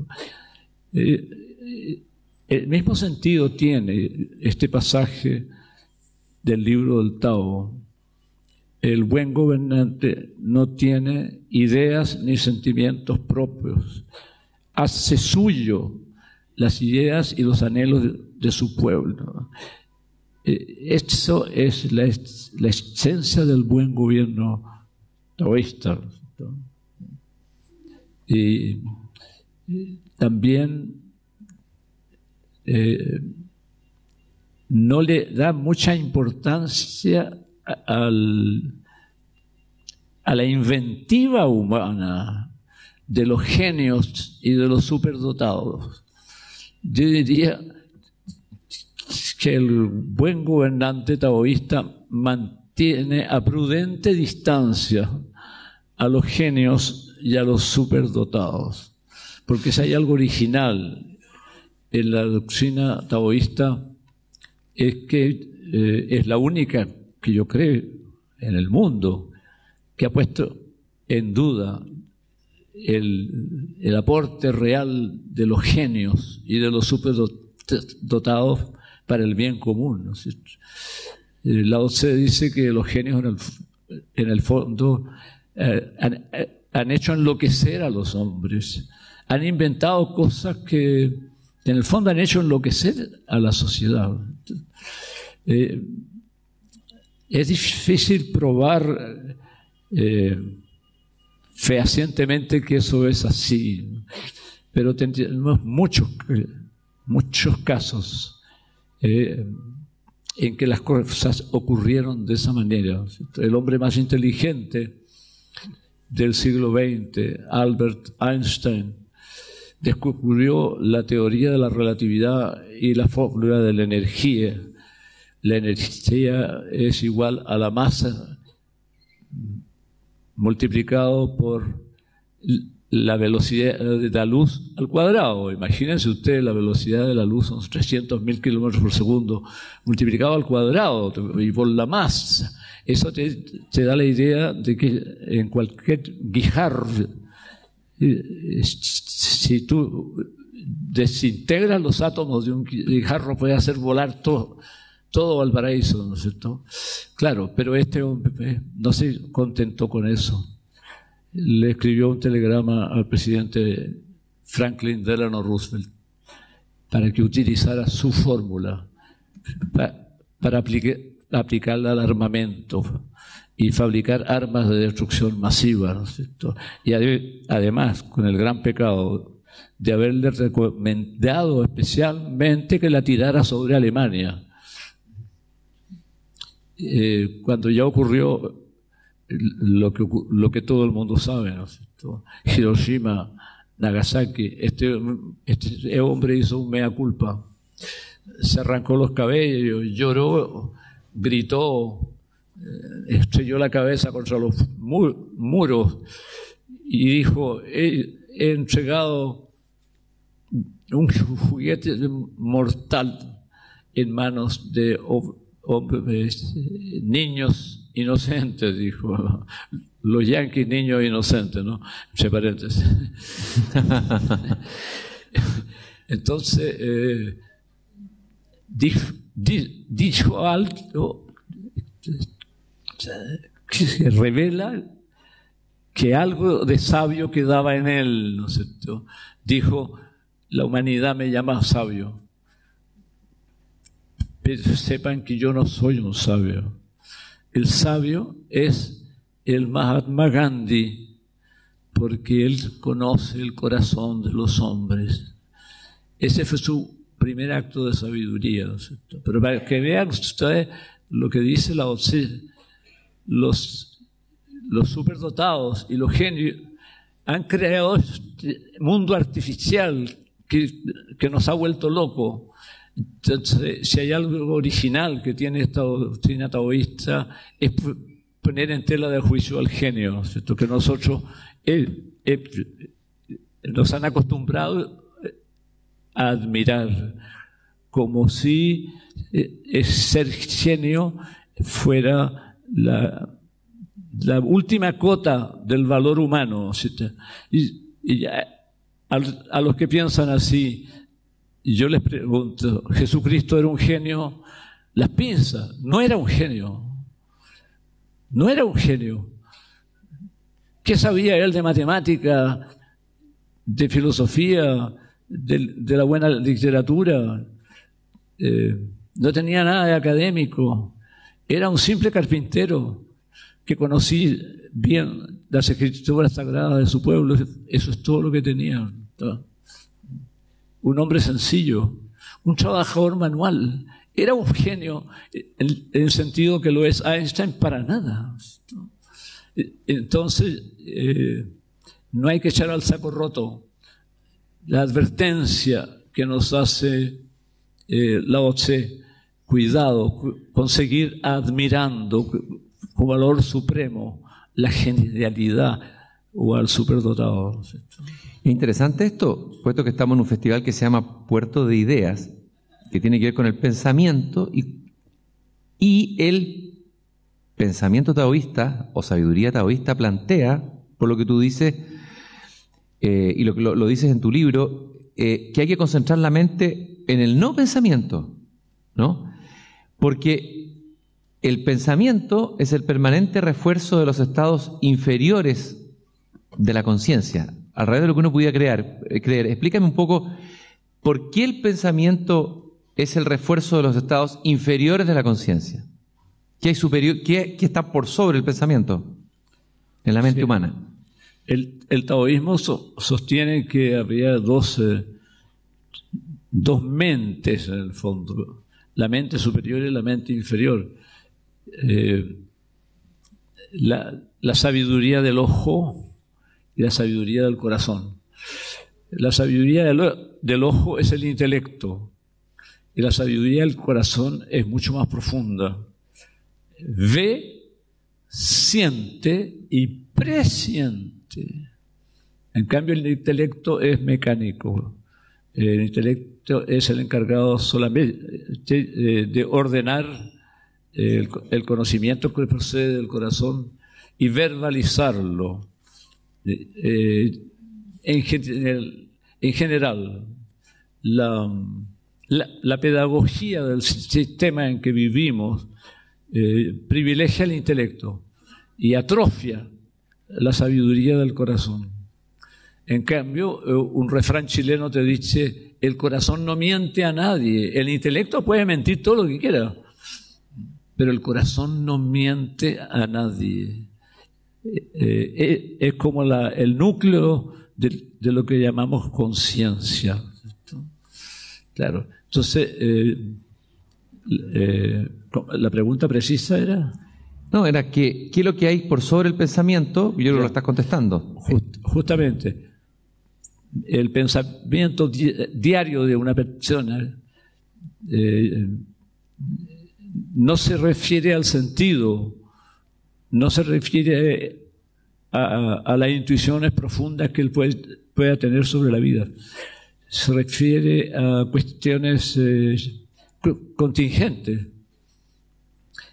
El mismo sentido tiene este pasaje del libro del Tao. El buen gobernante no tiene ideas ni sentimientos propios. Hace suyo las ideas y los anhelos de su pueblo. Eso es la esencia del buen gobierno taoísta. Y también no le da mucha importancia a la inventiva humana de los genios y de los superdotados. Yo diría que el buen gobernante taoísta mantiene a prudente distancia a los genios y a los superdotados, porque si hay algo original en la doctrina taoísta es que es la única que yo creo en el mundo que ha puesto en duda el aporte real de los genios y de los superdotados para el bien común, ¿no es cierto? Lao Tse dice que los genios en el fondo han hecho enloquecer a los hombres, han inventado cosas que en el fondo han hecho enloquecer a la sociedad. Es difícil probar fehacientemente que eso es así, pero tenemos muchos casos en que las cosas ocurrieron de esa manera. El hombre más inteligente del siglo XX, Albert Einstein, descubrió la teoría de la relatividad y la fórmula de la energía. La energía es igual a la masa multiplicado por la velocidad de la luz al cuadrado. Imagínense ustedes, la velocidad de la luz son 300.000 kilómetros por segundo, multiplicado al cuadrado y por la masa. Eso te da la idea de que en cualquier guijarro, si tú desintegras los átomos de un guijarro, puedes hacer volar todo Valparaíso, ¿no es cierto? Claro, pero este hombre no se contentó con eso. Le escribió un telegrama al presidente Franklin Delano Roosevelt para que utilizara su fórmula para aplicarla al armamento y fabricar armas de destrucción masiva, ¿no es cierto? Y además, con el gran pecado de haberle recomendado especialmente que la tirara sobre Alemania. Cuando ya ocurrió lo que todo el mundo sabe, ¿no es cierto? Hiroshima, Nagasaki, este hombre hizo un mea culpa, se arrancó los cabellos, lloró, gritó, estrelló la cabeza contra los muros y dijo: he entregado un juguete mortal en manos de niños inocentes, dijo. Los yanquis niños inocentes, ¿no? Entre paréntesis. Entonces, dijo algo que revela que algo de sabio quedaba en él, ¿no es cierto? Dijo: la humanidad me llama sabio, pero sepan que yo no soy un sabio. El sabio es el Mahatma Gandhi, porque él conoce el corazón de los hombres. Ese fue su primer acto de sabiduría, ¿no es cierto? Pero para que vean ustedes lo que dice Lao Tse, los superdotados y los genios han creado este mundo artificial que nos ha vuelto locos. Entonces, si hay algo original que tiene esta doctrina taoísta, es poner en tela de juicio al genio, ¿cierto? Que nosotros nos han acostumbrado a admirar, como si ser genio fuera la última cota del valor humano, ¿cierto? Y a los que piensan así, yo les pregunto: ¿Jesucristo era un genio? Las pinzas, no era un genio. No era un genio. ¿Qué sabía él de matemática, de filosofía, de la buena literatura? No tenía nada de académico. Era un simple carpintero que conocía bien las escrituras sagradas de su pueblo. Eso es todo lo que tenía. Un hombre sencillo, un trabajador manual. Era un genio en el sentido que lo es Einstein para nada. Entonces, no hay que echar al saco roto la advertencia que nos hace Lao Tse. Cuidado con seguir admirando con valor supremo la genialidad o al superdotado. Es interesante esto, puesto que estamos en un festival que se llama Puerto de Ideas, que tiene que ver con el pensamiento y el pensamiento taoísta o sabiduría taoísta plantea, por lo que tú dices, y lo dices en tu libro, que hay que concentrar la mente en el no pensamiento, ¿no? Porque el pensamiento es el permanente refuerzo de los estados inferiores de la conciencia, alrededor de lo que uno pudiera creer. Explícame un poco por qué el pensamiento es el refuerzo de los estados inferiores de la conciencia. ¿Qué hay superior, qué está por sobre el pensamiento en la mente humana? El taoísmo sostiene que había dos mentes en el fondo, la mente superior y la mente inferior. La sabiduría del ojo y la sabiduría del corazón. La sabiduría del ojo es el intelecto y la sabiduría del corazón es mucho más profunda. Ve, siente y presiente. En cambio, el intelecto es mecánico. El intelecto es el encargado solamente de ordenar el conocimiento que procede del corazón y verbalizarlo. En general, la pedagogía del sistema en que vivimos privilegia el intelecto y atrofia la sabiduría del corazón. En cambio, un refrán chileno te dice: el corazón no miente a nadie. El intelecto puede mentir todo lo que quiera, pero el corazón no miente a nadie. Es como el núcleo de lo que llamamos conciencia. Claro. Entonces, la pregunta precisa era... No, era ¿qué es lo que hay por sobre el pensamiento? Y yo lo estás contestando. Justamente. El pensamiento diario de una persona no se refiere al sentido, no se refiere a las intuiciones profundas que él pueda tener sobre la vida. Se refiere a cuestiones contingentes.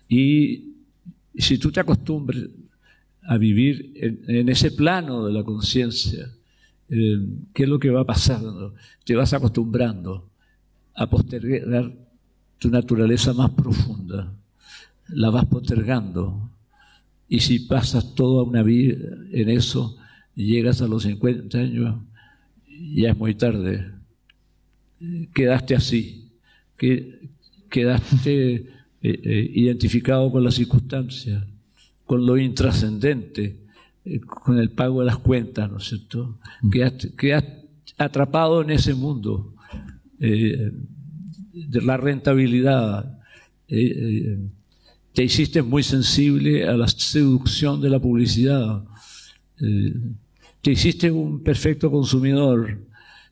Y si tú te acostumbras a vivir en ese plano de la conciencia, ¿qué es lo que va pasando? Te vas acostumbrando a postergar tu naturaleza más profunda, la vas postergando. Y si pasas toda una vida en eso, llegas a los 50 años, ya es muy tarde. Quedaste así, quedaste identificado con las circunstancias, con lo intrascendente, con el pago de las cuentas, ¿no es cierto? Quedaste atrapado en ese mundo de la rentabilidad. Te hiciste muy sensible a la seducción de la publicidad. Te hiciste un perfecto consumidor.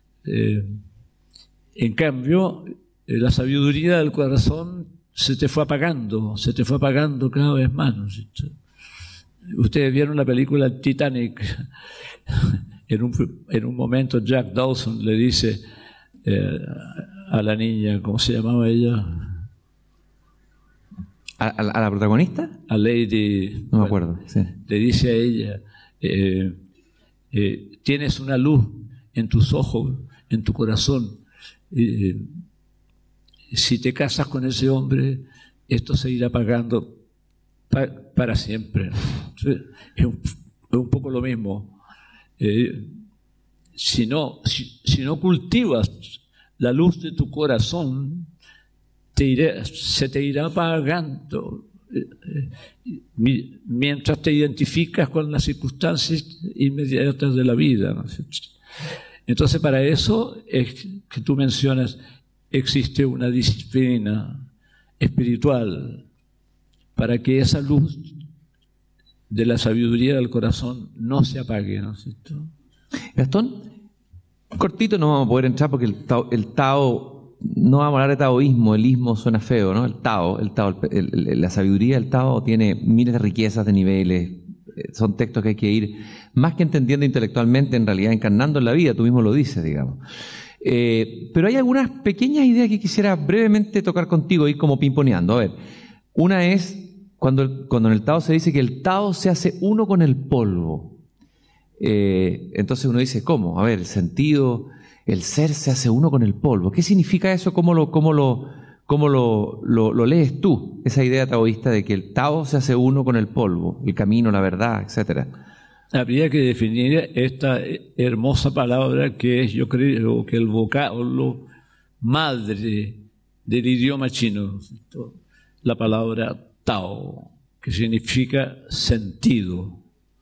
En cambio, la sabiduría del corazón se te fue apagando cada vez más, ¿no es cierto? Ustedes vieron la película Titanic. En un momento Jack Dawson le dice a la niña, ¿cómo se llamaba ella? ¿A la protagonista? A Lady... No me acuerdo, sí. Le dice a ella, tienes una luz en tus ojos, en tu corazón. Si te casas con ese hombre, esto se irá pagando para siempre. Es un poco lo mismo. Si no cultivas la luz de tu corazón, se te irá apagando mientras te identificas con las circunstancias inmediatas de la vida, ¿no? Entonces, para eso es que tú mencionas, existe una disciplina espiritual para que esa luz de la sabiduría del corazón no se apague, ¿no es cierto? Gastón, cortito no vamos a poder entrar porque el Tao, no vamos a hablar de taoísmo, el ismo suena feo, ¿no? El Tao, la sabiduría del Tao tiene miles de riquezas, de niveles, son textos que hay que ir, más que entendiendo intelectualmente, en realidad encarnando en la vida, tú mismo lo dices, digamos. Pero hay algunas pequeñas ideas que quisiera brevemente tocar contigo, ir como pimponeando. A ver, una es cuando en el Tao se dice que el Tao se hace uno con el polvo. Entonces uno dice, ¿cómo? A ver, el sentido, el ser se hace uno con el polvo. ¿Qué significa eso? ¿Cómo lo lees tú? Esa idea taoísta de que el Tao se hace uno con el polvo, el camino, la verdad, etcétera. Habría que definir esta hermosa palabra que es, yo creo, que el vocablo madre del idioma chino, ¿cierto? La palabra Tao, que significa sentido.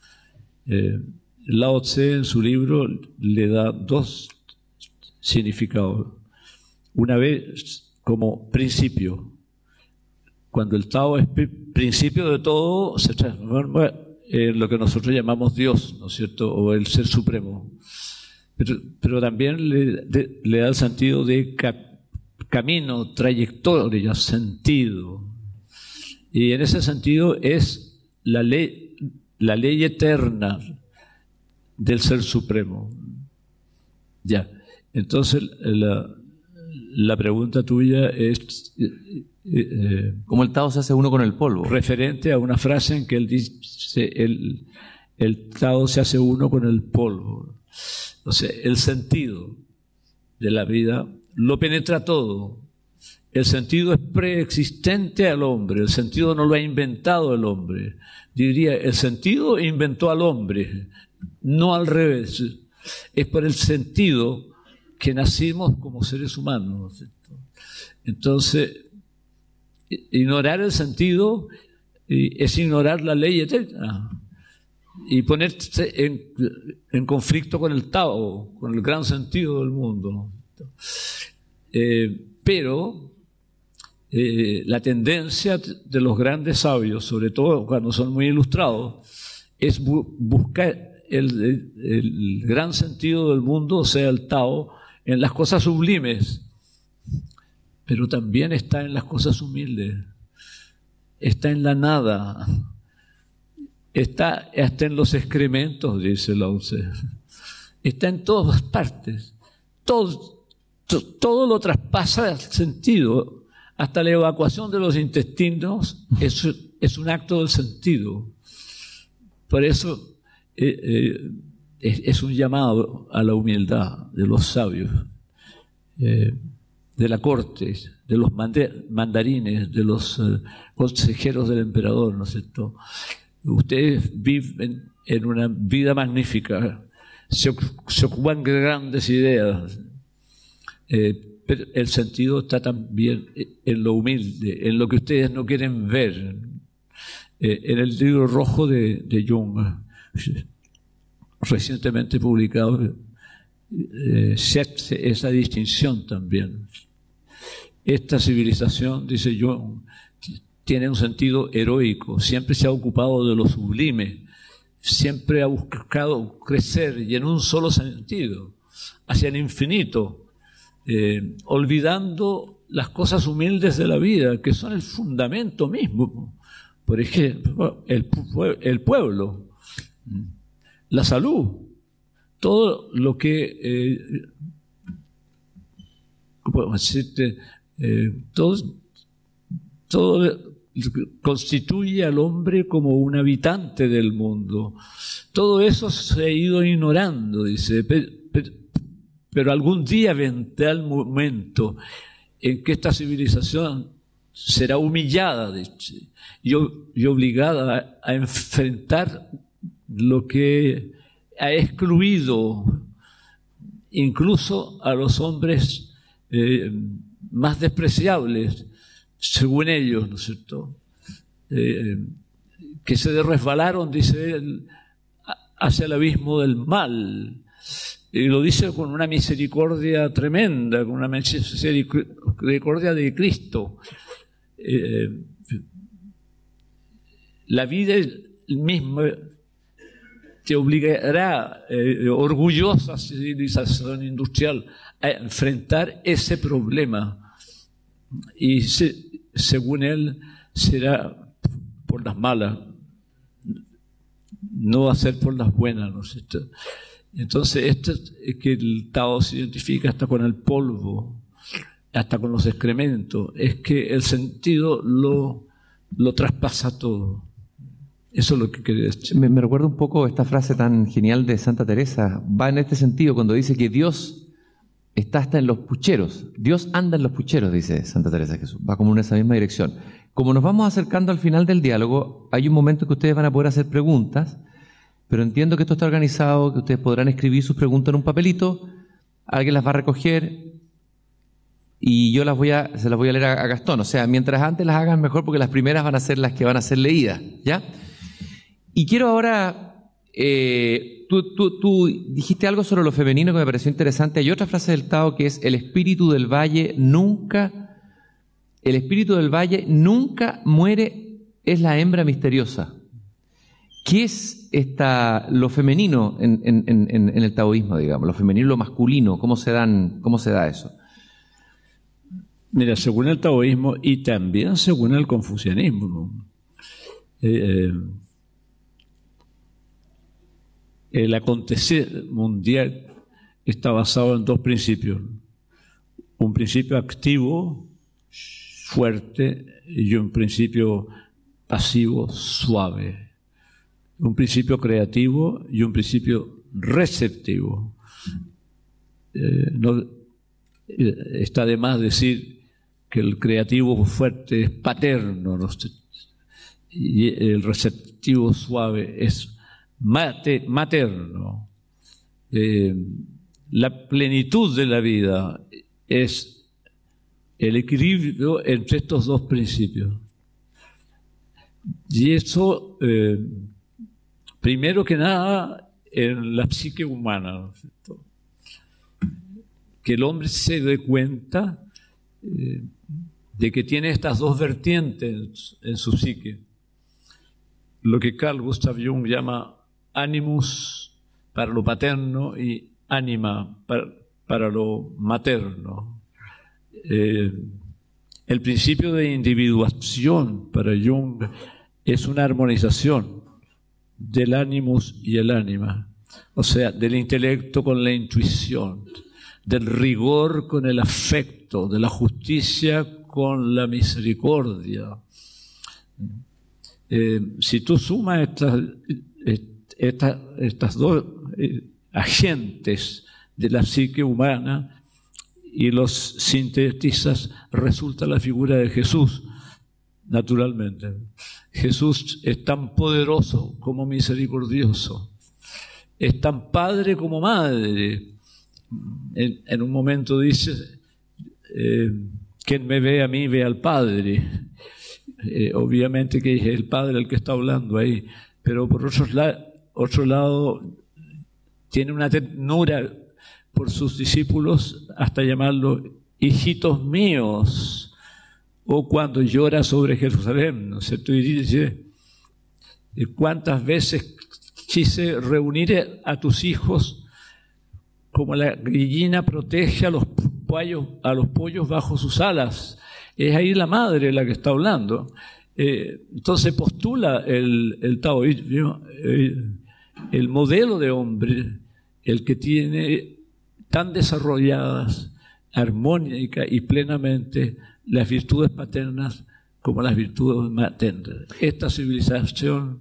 Lao Tse en su libro le da dos significados. Una vez como principio. Cuando el Tao es principio de todo, se transforma en lo que nosotros llamamos Dios, ¿no es cierto? O el Ser Supremo. Pero también le da el sentido de camino, trayectoria, sentido. Y en ese sentido es la ley eterna del Ser Supremo. Ya. Entonces, la pregunta tuya es... ¿Cómo el Tao se hace uno con el polvo? Referente a una frase en que él dice, el Tao se hace uno con el polvo. O sea, el sentido de la vida lo penetra todo. El sentido es preexistente al hombre, el sentido no lo ha inventado el hombre. Diría, el sentido inventó al hombre, no al revés. Es por el sentido que nacimos como seres humanos, ¿no es cierto? Entonces, ignorar el sentido es ignorar la ley eterna y ponerse en conflicto con el Tao, con el gran sentido del mundo, ¿no? Pero la tendencia de los grandes sabios, sobre todo cuando son muy ilustrados, es buscar el gran sentido del mundo, o sea, el Tao, en las cosas sublimes, pero también está en las cosas humildes, está en la nada, está hasta en los excrementos, dice Lao Tse, está en todas partes, todo lo traspasa el sentido Hasta la evacuación de los intestinos es un acto del sentido. Por eso es un llamado a la humildad de los sabios, de la corte, de los mandarines, de los consejeros del emperador, ¿no es cierto? Ustedes viven en una vida magnífica, se ocupan de grandes ideas, pero el sentido está también en lo humilde, en lo que ustedes no quieren ver. En el libro rojo de Jung, recientemente publicado, se hace esa distinción también. Esta civilización, dice Jung, tiene un sentido heroico, siempre se ha ocupado de lo sublime, siempre ha buscado crecer y en un solo sentido, hacia el infinito, olvidando las cosas humildes de la vida, que son el fundamento mismo. Por ejemplo, el pueblo, la salud, todo lo que todo constituye al hombre como un habitante del mundo. Todo eso se ha ido ignorando, dice, pero algún día vendrá el momento en que esta civilización será humillada, dice, y obligada a enfrentar lo que ha excluido incluso a los hombres más despreciables, según ellos, ¿no es cierto? Que se resbalaron, dice él, hacia el abismo del mal. Y lo dice con una misericordia tremenda, con una misericordia de Cristo. La vida misma te obligará, orgullosa civilización industrial, a enfrentar ese problema. Y según él, será por las malas, no va a ser por las buenas, ¿no es cierto? Entonces, esto es que el Tao se identifica hasta con el polvo, hasta con los excrementos, es que el sentido lo traspasa todo. Eso es lo que quería decir. Me recuerda un poco esta frase tan genial de Santa Teresa. Va en este sentido cuando dice que Dios está hasta en los pucheros. Dios anda en los pucheros, dice Santa Teresa de Jesús. Va como en esa misma dirección. Como nos vamos acercando al final del diálogo, hay un momento que ustedes van a poder hacer preguntas, pero entiendo que esto está organizado, que ustedes podrán escribir sus preguntas en un papelito, alguien las va a recoger y yo se las voy a leer a Gastón. O sea, mientras antes las hagan mejor, porque las primeras van a ser las que van a ser leídas, ¿ya? Y quiero ahora, tú dijiste algo sobre lo femenino que me pareció interesante. Hay otra frase del Tao que es: el espíritu del valle nunca muere, es la hembra misteriosa. ¿Qué es lo femenino en el taoísmo, digamos? Lo femenino y lo masculino, ¿cómo se da eso? Mira, según el taoísmo y también según el confucianismo, el acontecer mundial está basado en dos principios. Un principio activo, fuerte, y un principio pasivo, suave. Un principio creativo y un principio receptivo. Está de más decir que el creativo fuerte es paterno, ¿no? Y el receptivo suave es materno. La plenitud de la vida es el equilibrio entre estos dos principios. Y eso, primero que nada, en la psique humana, ¿no es cierto? Que el hombre se dé cuenta de que tiene estas dos vertientes en su psique. Lo que Carl Gustav Jung llama animus para lo paterno y ánima para lo materno. El principio de individuación para Jung es una armonización del animus y el ánima, o sea, del intelecto con la intuición, del rigor con el afecto, de la justicia con la misericordia. Si tú sumas estas dos agentes de la psique humana y los sintetizas, resulta la figura de Jesús, naturalmente. Jesús es tan poderoso como misericordioso, es tan padre como madre. En un momento dice, quien me ve a mí ve al Padre. Obviamente que es el Padre el que está hablando ahí, pero por otro lado tiene una ternura por sus discípulos hasta llamarlos hijitos míos, o cuando llora sobre Jerusalén, ¿no es cierto? Y dice, ¿cuántas veces quise reunir a tus hijos como la gallina protege a los pollos bajo sus alas? Es ahí la madre la que está hablando. Entonces postula el taoísmo, el modelo de hombre, el que tiene tan desarrolladas, armónica y plenamente las virtudes paternas como las virtudes maternas. Esta civilización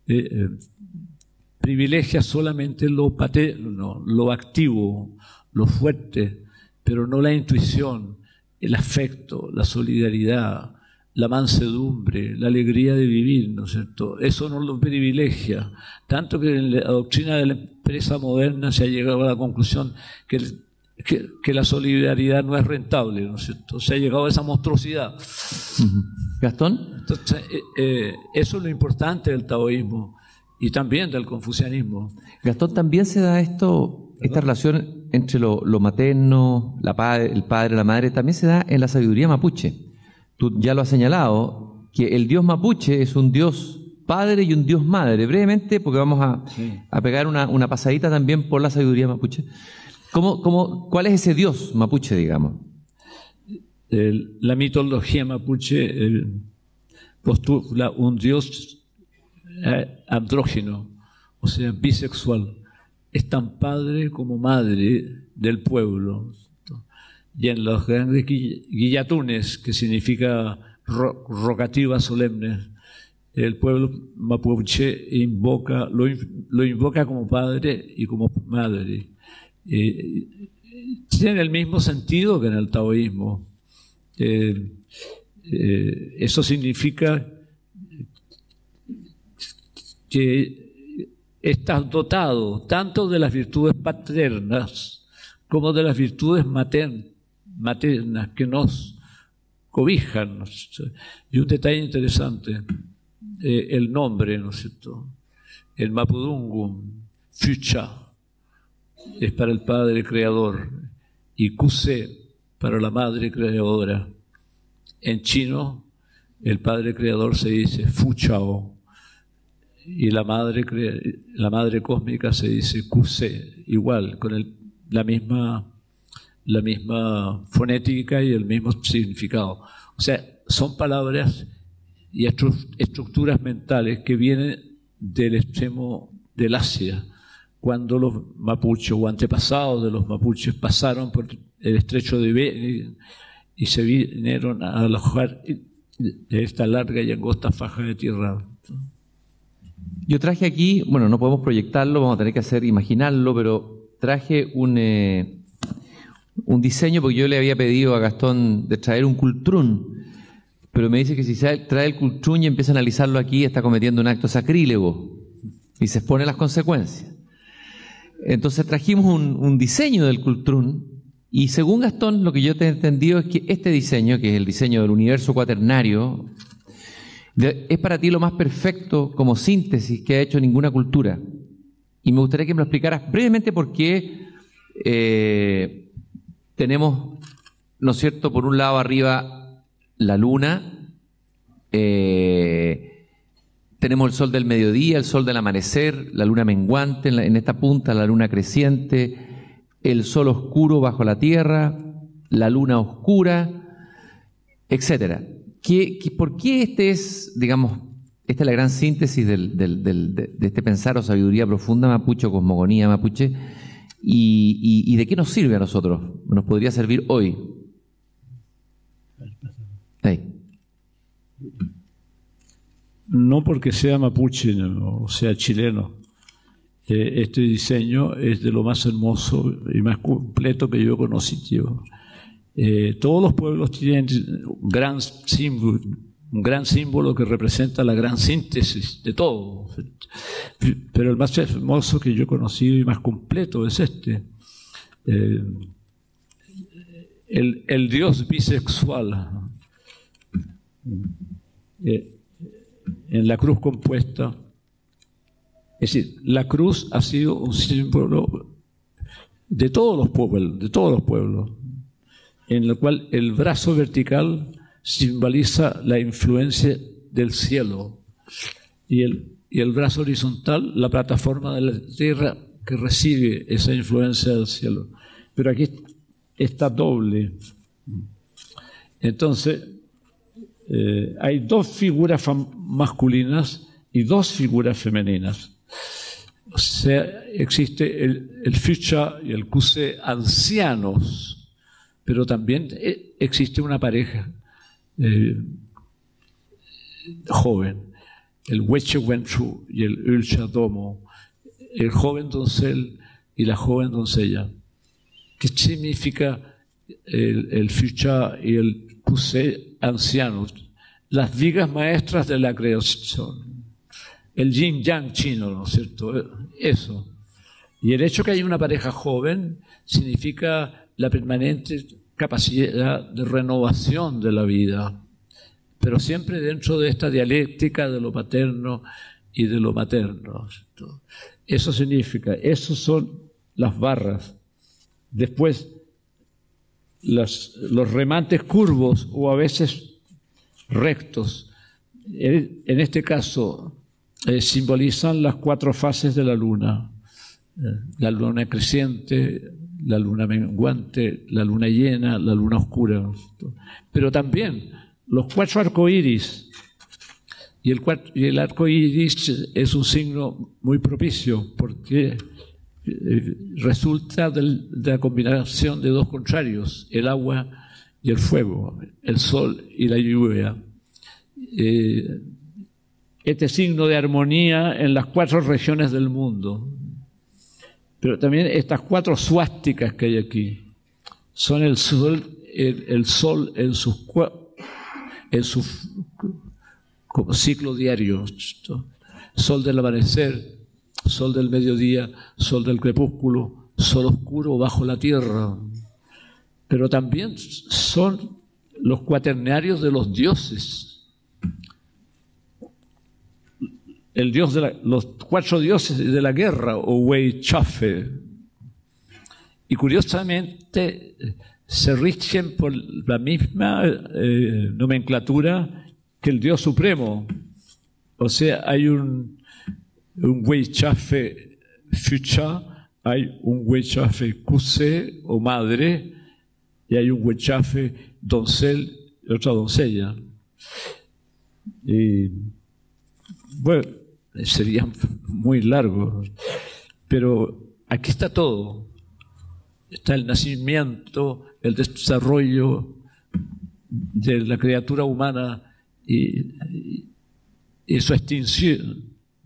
privilegia solamente lo paterno, lo activo, lo fuerte, pero no la intuición, el afecto, la solidaridad, la mansedumbre, la alegría de vivir, ¿no es cierto? Eso no lo privilegia, tanto que en la doctrina de la empresa moderna se ha llegado a la conclusión que la solidaridad no es rentable, ¿no es cierto? Se ha llegado a esa monstruosidad. ¿Gastón? Entonces, eso es lo importante del taoísmo y también del confucianismo. Gastón, también se da esta relación entre lo materno, el padre, la madre, también se da en la sabiduría mapuche. Tú ya lo has señalado, que el dios mapuche es un dios padre y un dios madre. Brevemente, porque vamos a pegar una pasadita también por la sabiduría mapuche. ¿Cuál es ese dios mapuche, digamos? La mitología mapuche postula un dios andrógino, o sea, bisexual. Es tan padre como madre del pueblo. Y en los grandes guillatunes, que significa rogativas solemnes, el pueblo mapuche lo invoca como padre y como madre. Tiene el mismo sentido que en el taoísmo. Eso significa que estás dotado tanto de las virtudes paternas como de las virtudes maternas que nos cobijan. Y un detalle interesante, el nombre, ¿no es cierto? El mapudungun, Fucha, es para el padre creador, y Kuse para la madre creadora. En chino, el padre creador se dice Fuchao, y la madre cósmica se dice Kuse, igual, con la misma fonética y el mismo significado. O sea, son palabras y estructuras mentales que vienen del extremo del Asia, cuando los mapuches o antepasados de los mapuches pasaron por el estrecho de Bering y se vinieron a alojar de esta larga y angosta faja de tierra. Yo traje aquí, bueno, no podemos proyectarlo, vamos a tener que imaginarlo, pero traje un diseño, porque yo le había pedido a Gastón de traer un cultrún, pero me dice que si trae el cultrún y empieza a analizarlo aquí, está cometiendo un acto sacrílego y se expone las consecuencias. Entonces trajimos un diseño del cultrún, y según Gastón, lo que yo te he entendido es que este diseño, que es el diseño del universo cuaternario, es para ti lo más perfecto como síntesis que ha hecho ninguna cultura. Y me gustaría que me lo explicaras brevemente por qué tenemos, ¿no es cierto?, por un lado arriba la luna, tenemos el sol del mediodía, el sol del amanecer, la luna menguante en esta punta, la luna creciente, el sol oscuro bajo la tierra, la luna oscura, etcétera. ¿Por qué esta es la gran síntesis de este pensar o sabiduría profunda mapuche o cosmogonía mapuche? ¿Y de qué nos sirve a nosotros? ¿Nos podría servir hoy? Hey. No porque sea mapuche o sea chileno. Este diseño es de lo más hermoso y más completo que yo conocí, tío. Todos los pueblos tienen un gran símbolo que representa la gran síntesis de todo. Pero el más hermoso que yo he conocido y más completo es este. El Dios bisexual. En la cruz compuesta. Es decir, la cruz ha sido un símbolo de todos los pueblos, en el cual el brazo vertical simboliza la influencia del cielo y el brazo horizontal la plataforma de la tierra que recibe esa influencia del cielo. Pero aquí está doble. Entonces, hay dos figuras masculinas y dos figuras femeninas. O sea, existe el Fucha y el Kuse ancianos, pero también existe una pareja joven, el Weche Wenchu y el Ulcha Domo, el joven doncel y la joven doncella. ¿Qué significa el Fucha y el Kuse ancianos? Las vigas maestras de la creación. El yin yang chino, ¿no es cierto? Eso. Y el hecho que haya una pareja joven significa la permanente capacidad de renovación de la vida, pero siempre dentro de esta dialéctica de lo paterno y de lo materno, ¿cierto? Eso significa, esos son las barras. Después, los remantes curvos o a veces rectos. En este caso, simbolizan las 4 fases de la luna creciente, la luna menguante, la luna llena, la luna oscura. Pero también los 4 arcoíris, y el arcoíris es un signo muy propicio porque resulta de la combinación de 2 contrarios, el agua y el fuego, el sol y la lluvia. Este signo de armonía en las 4 regiones del mundo. Pero también estas 4 suásticas que hay aquí son el sol en su ciclo diario. Sol del amanecer, sol del mediodía, sol del crepúsculo, sol oscuro bajo la tierra. Pero también son los cuaternarios de los dioses. El dios los 4 dioses de la guerra, o Wei Chafe. Y curiosamente se rigen por la misma nomenclatura que el dios supremo. O sea, hay un Wei Chafe Fucha, hay un Wei Chafe Kuse o madre, y hay un Wei Chafe doncel y otra doncella. Y bueno, sería muy largo, pero aquí está todo. Está el nacimiento, el desarrollo de la criatura humana y su extinción.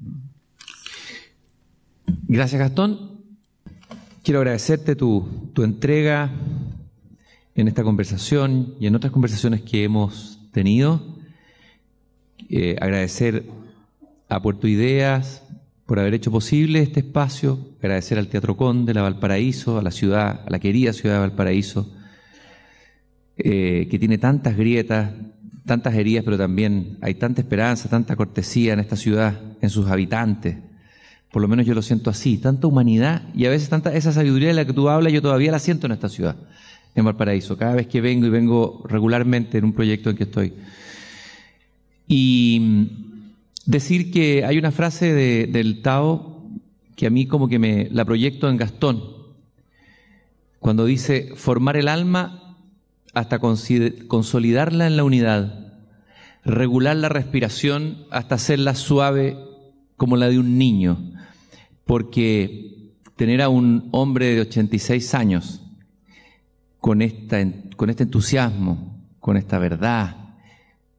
Gracias, Gastón. Quiero agradecerte tu entrega en esta conversación y en otras conversaciones que hemos tenido. Agradecer a Puerto Ideas por haber hecho posible este espacio, agradecer al Teatro Conde, a Valparaíso, a la ciudad, a la querida ciudad de Valparaíso, que tiene tantas grietas, tantas heridas, pero también hay tanta esperanza, tanta cortesía en esta ciudad, en sus habitantes. Por lo menos yo lo siento así, tanta humanidad y a veces tanta esa sabiduría de la que tú hablas, yo todavía la siento en esta ciudad, en Valparaíso, cada vez que vengo y vengo regularmente en un proyecto en que estoy. Y decir que hay una frase del Tao que a mí como que la proyecto en Gastón, cuando dice formar el alma hasta consolidarla en la unidad, regular la respiración hasta hacerla suave como la de un niño, porque tener a un hombre de 86 años con este entusiasmo, con esta verdad,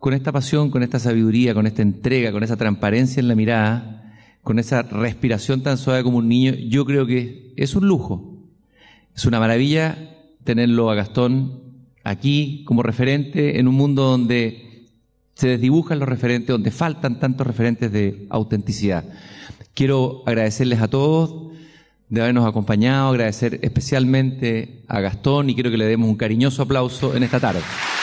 con esta pasión, con esta sabiduría, con esta entrega, con esa transparencia en la mirada, con esa respiración tan suave como un niño, yo creo que es un lujo. Es una maravilla tenerlo a Gastón aquí como referente en un mundo donde se desdibujan los referentes, donde faltan tantos referentes de autenticidad. Quiero agradecerles a todos de habernos acompañado, agradecer especialmente a Gastón y quiero que le demos un cariñoso aplauso en esta tarde.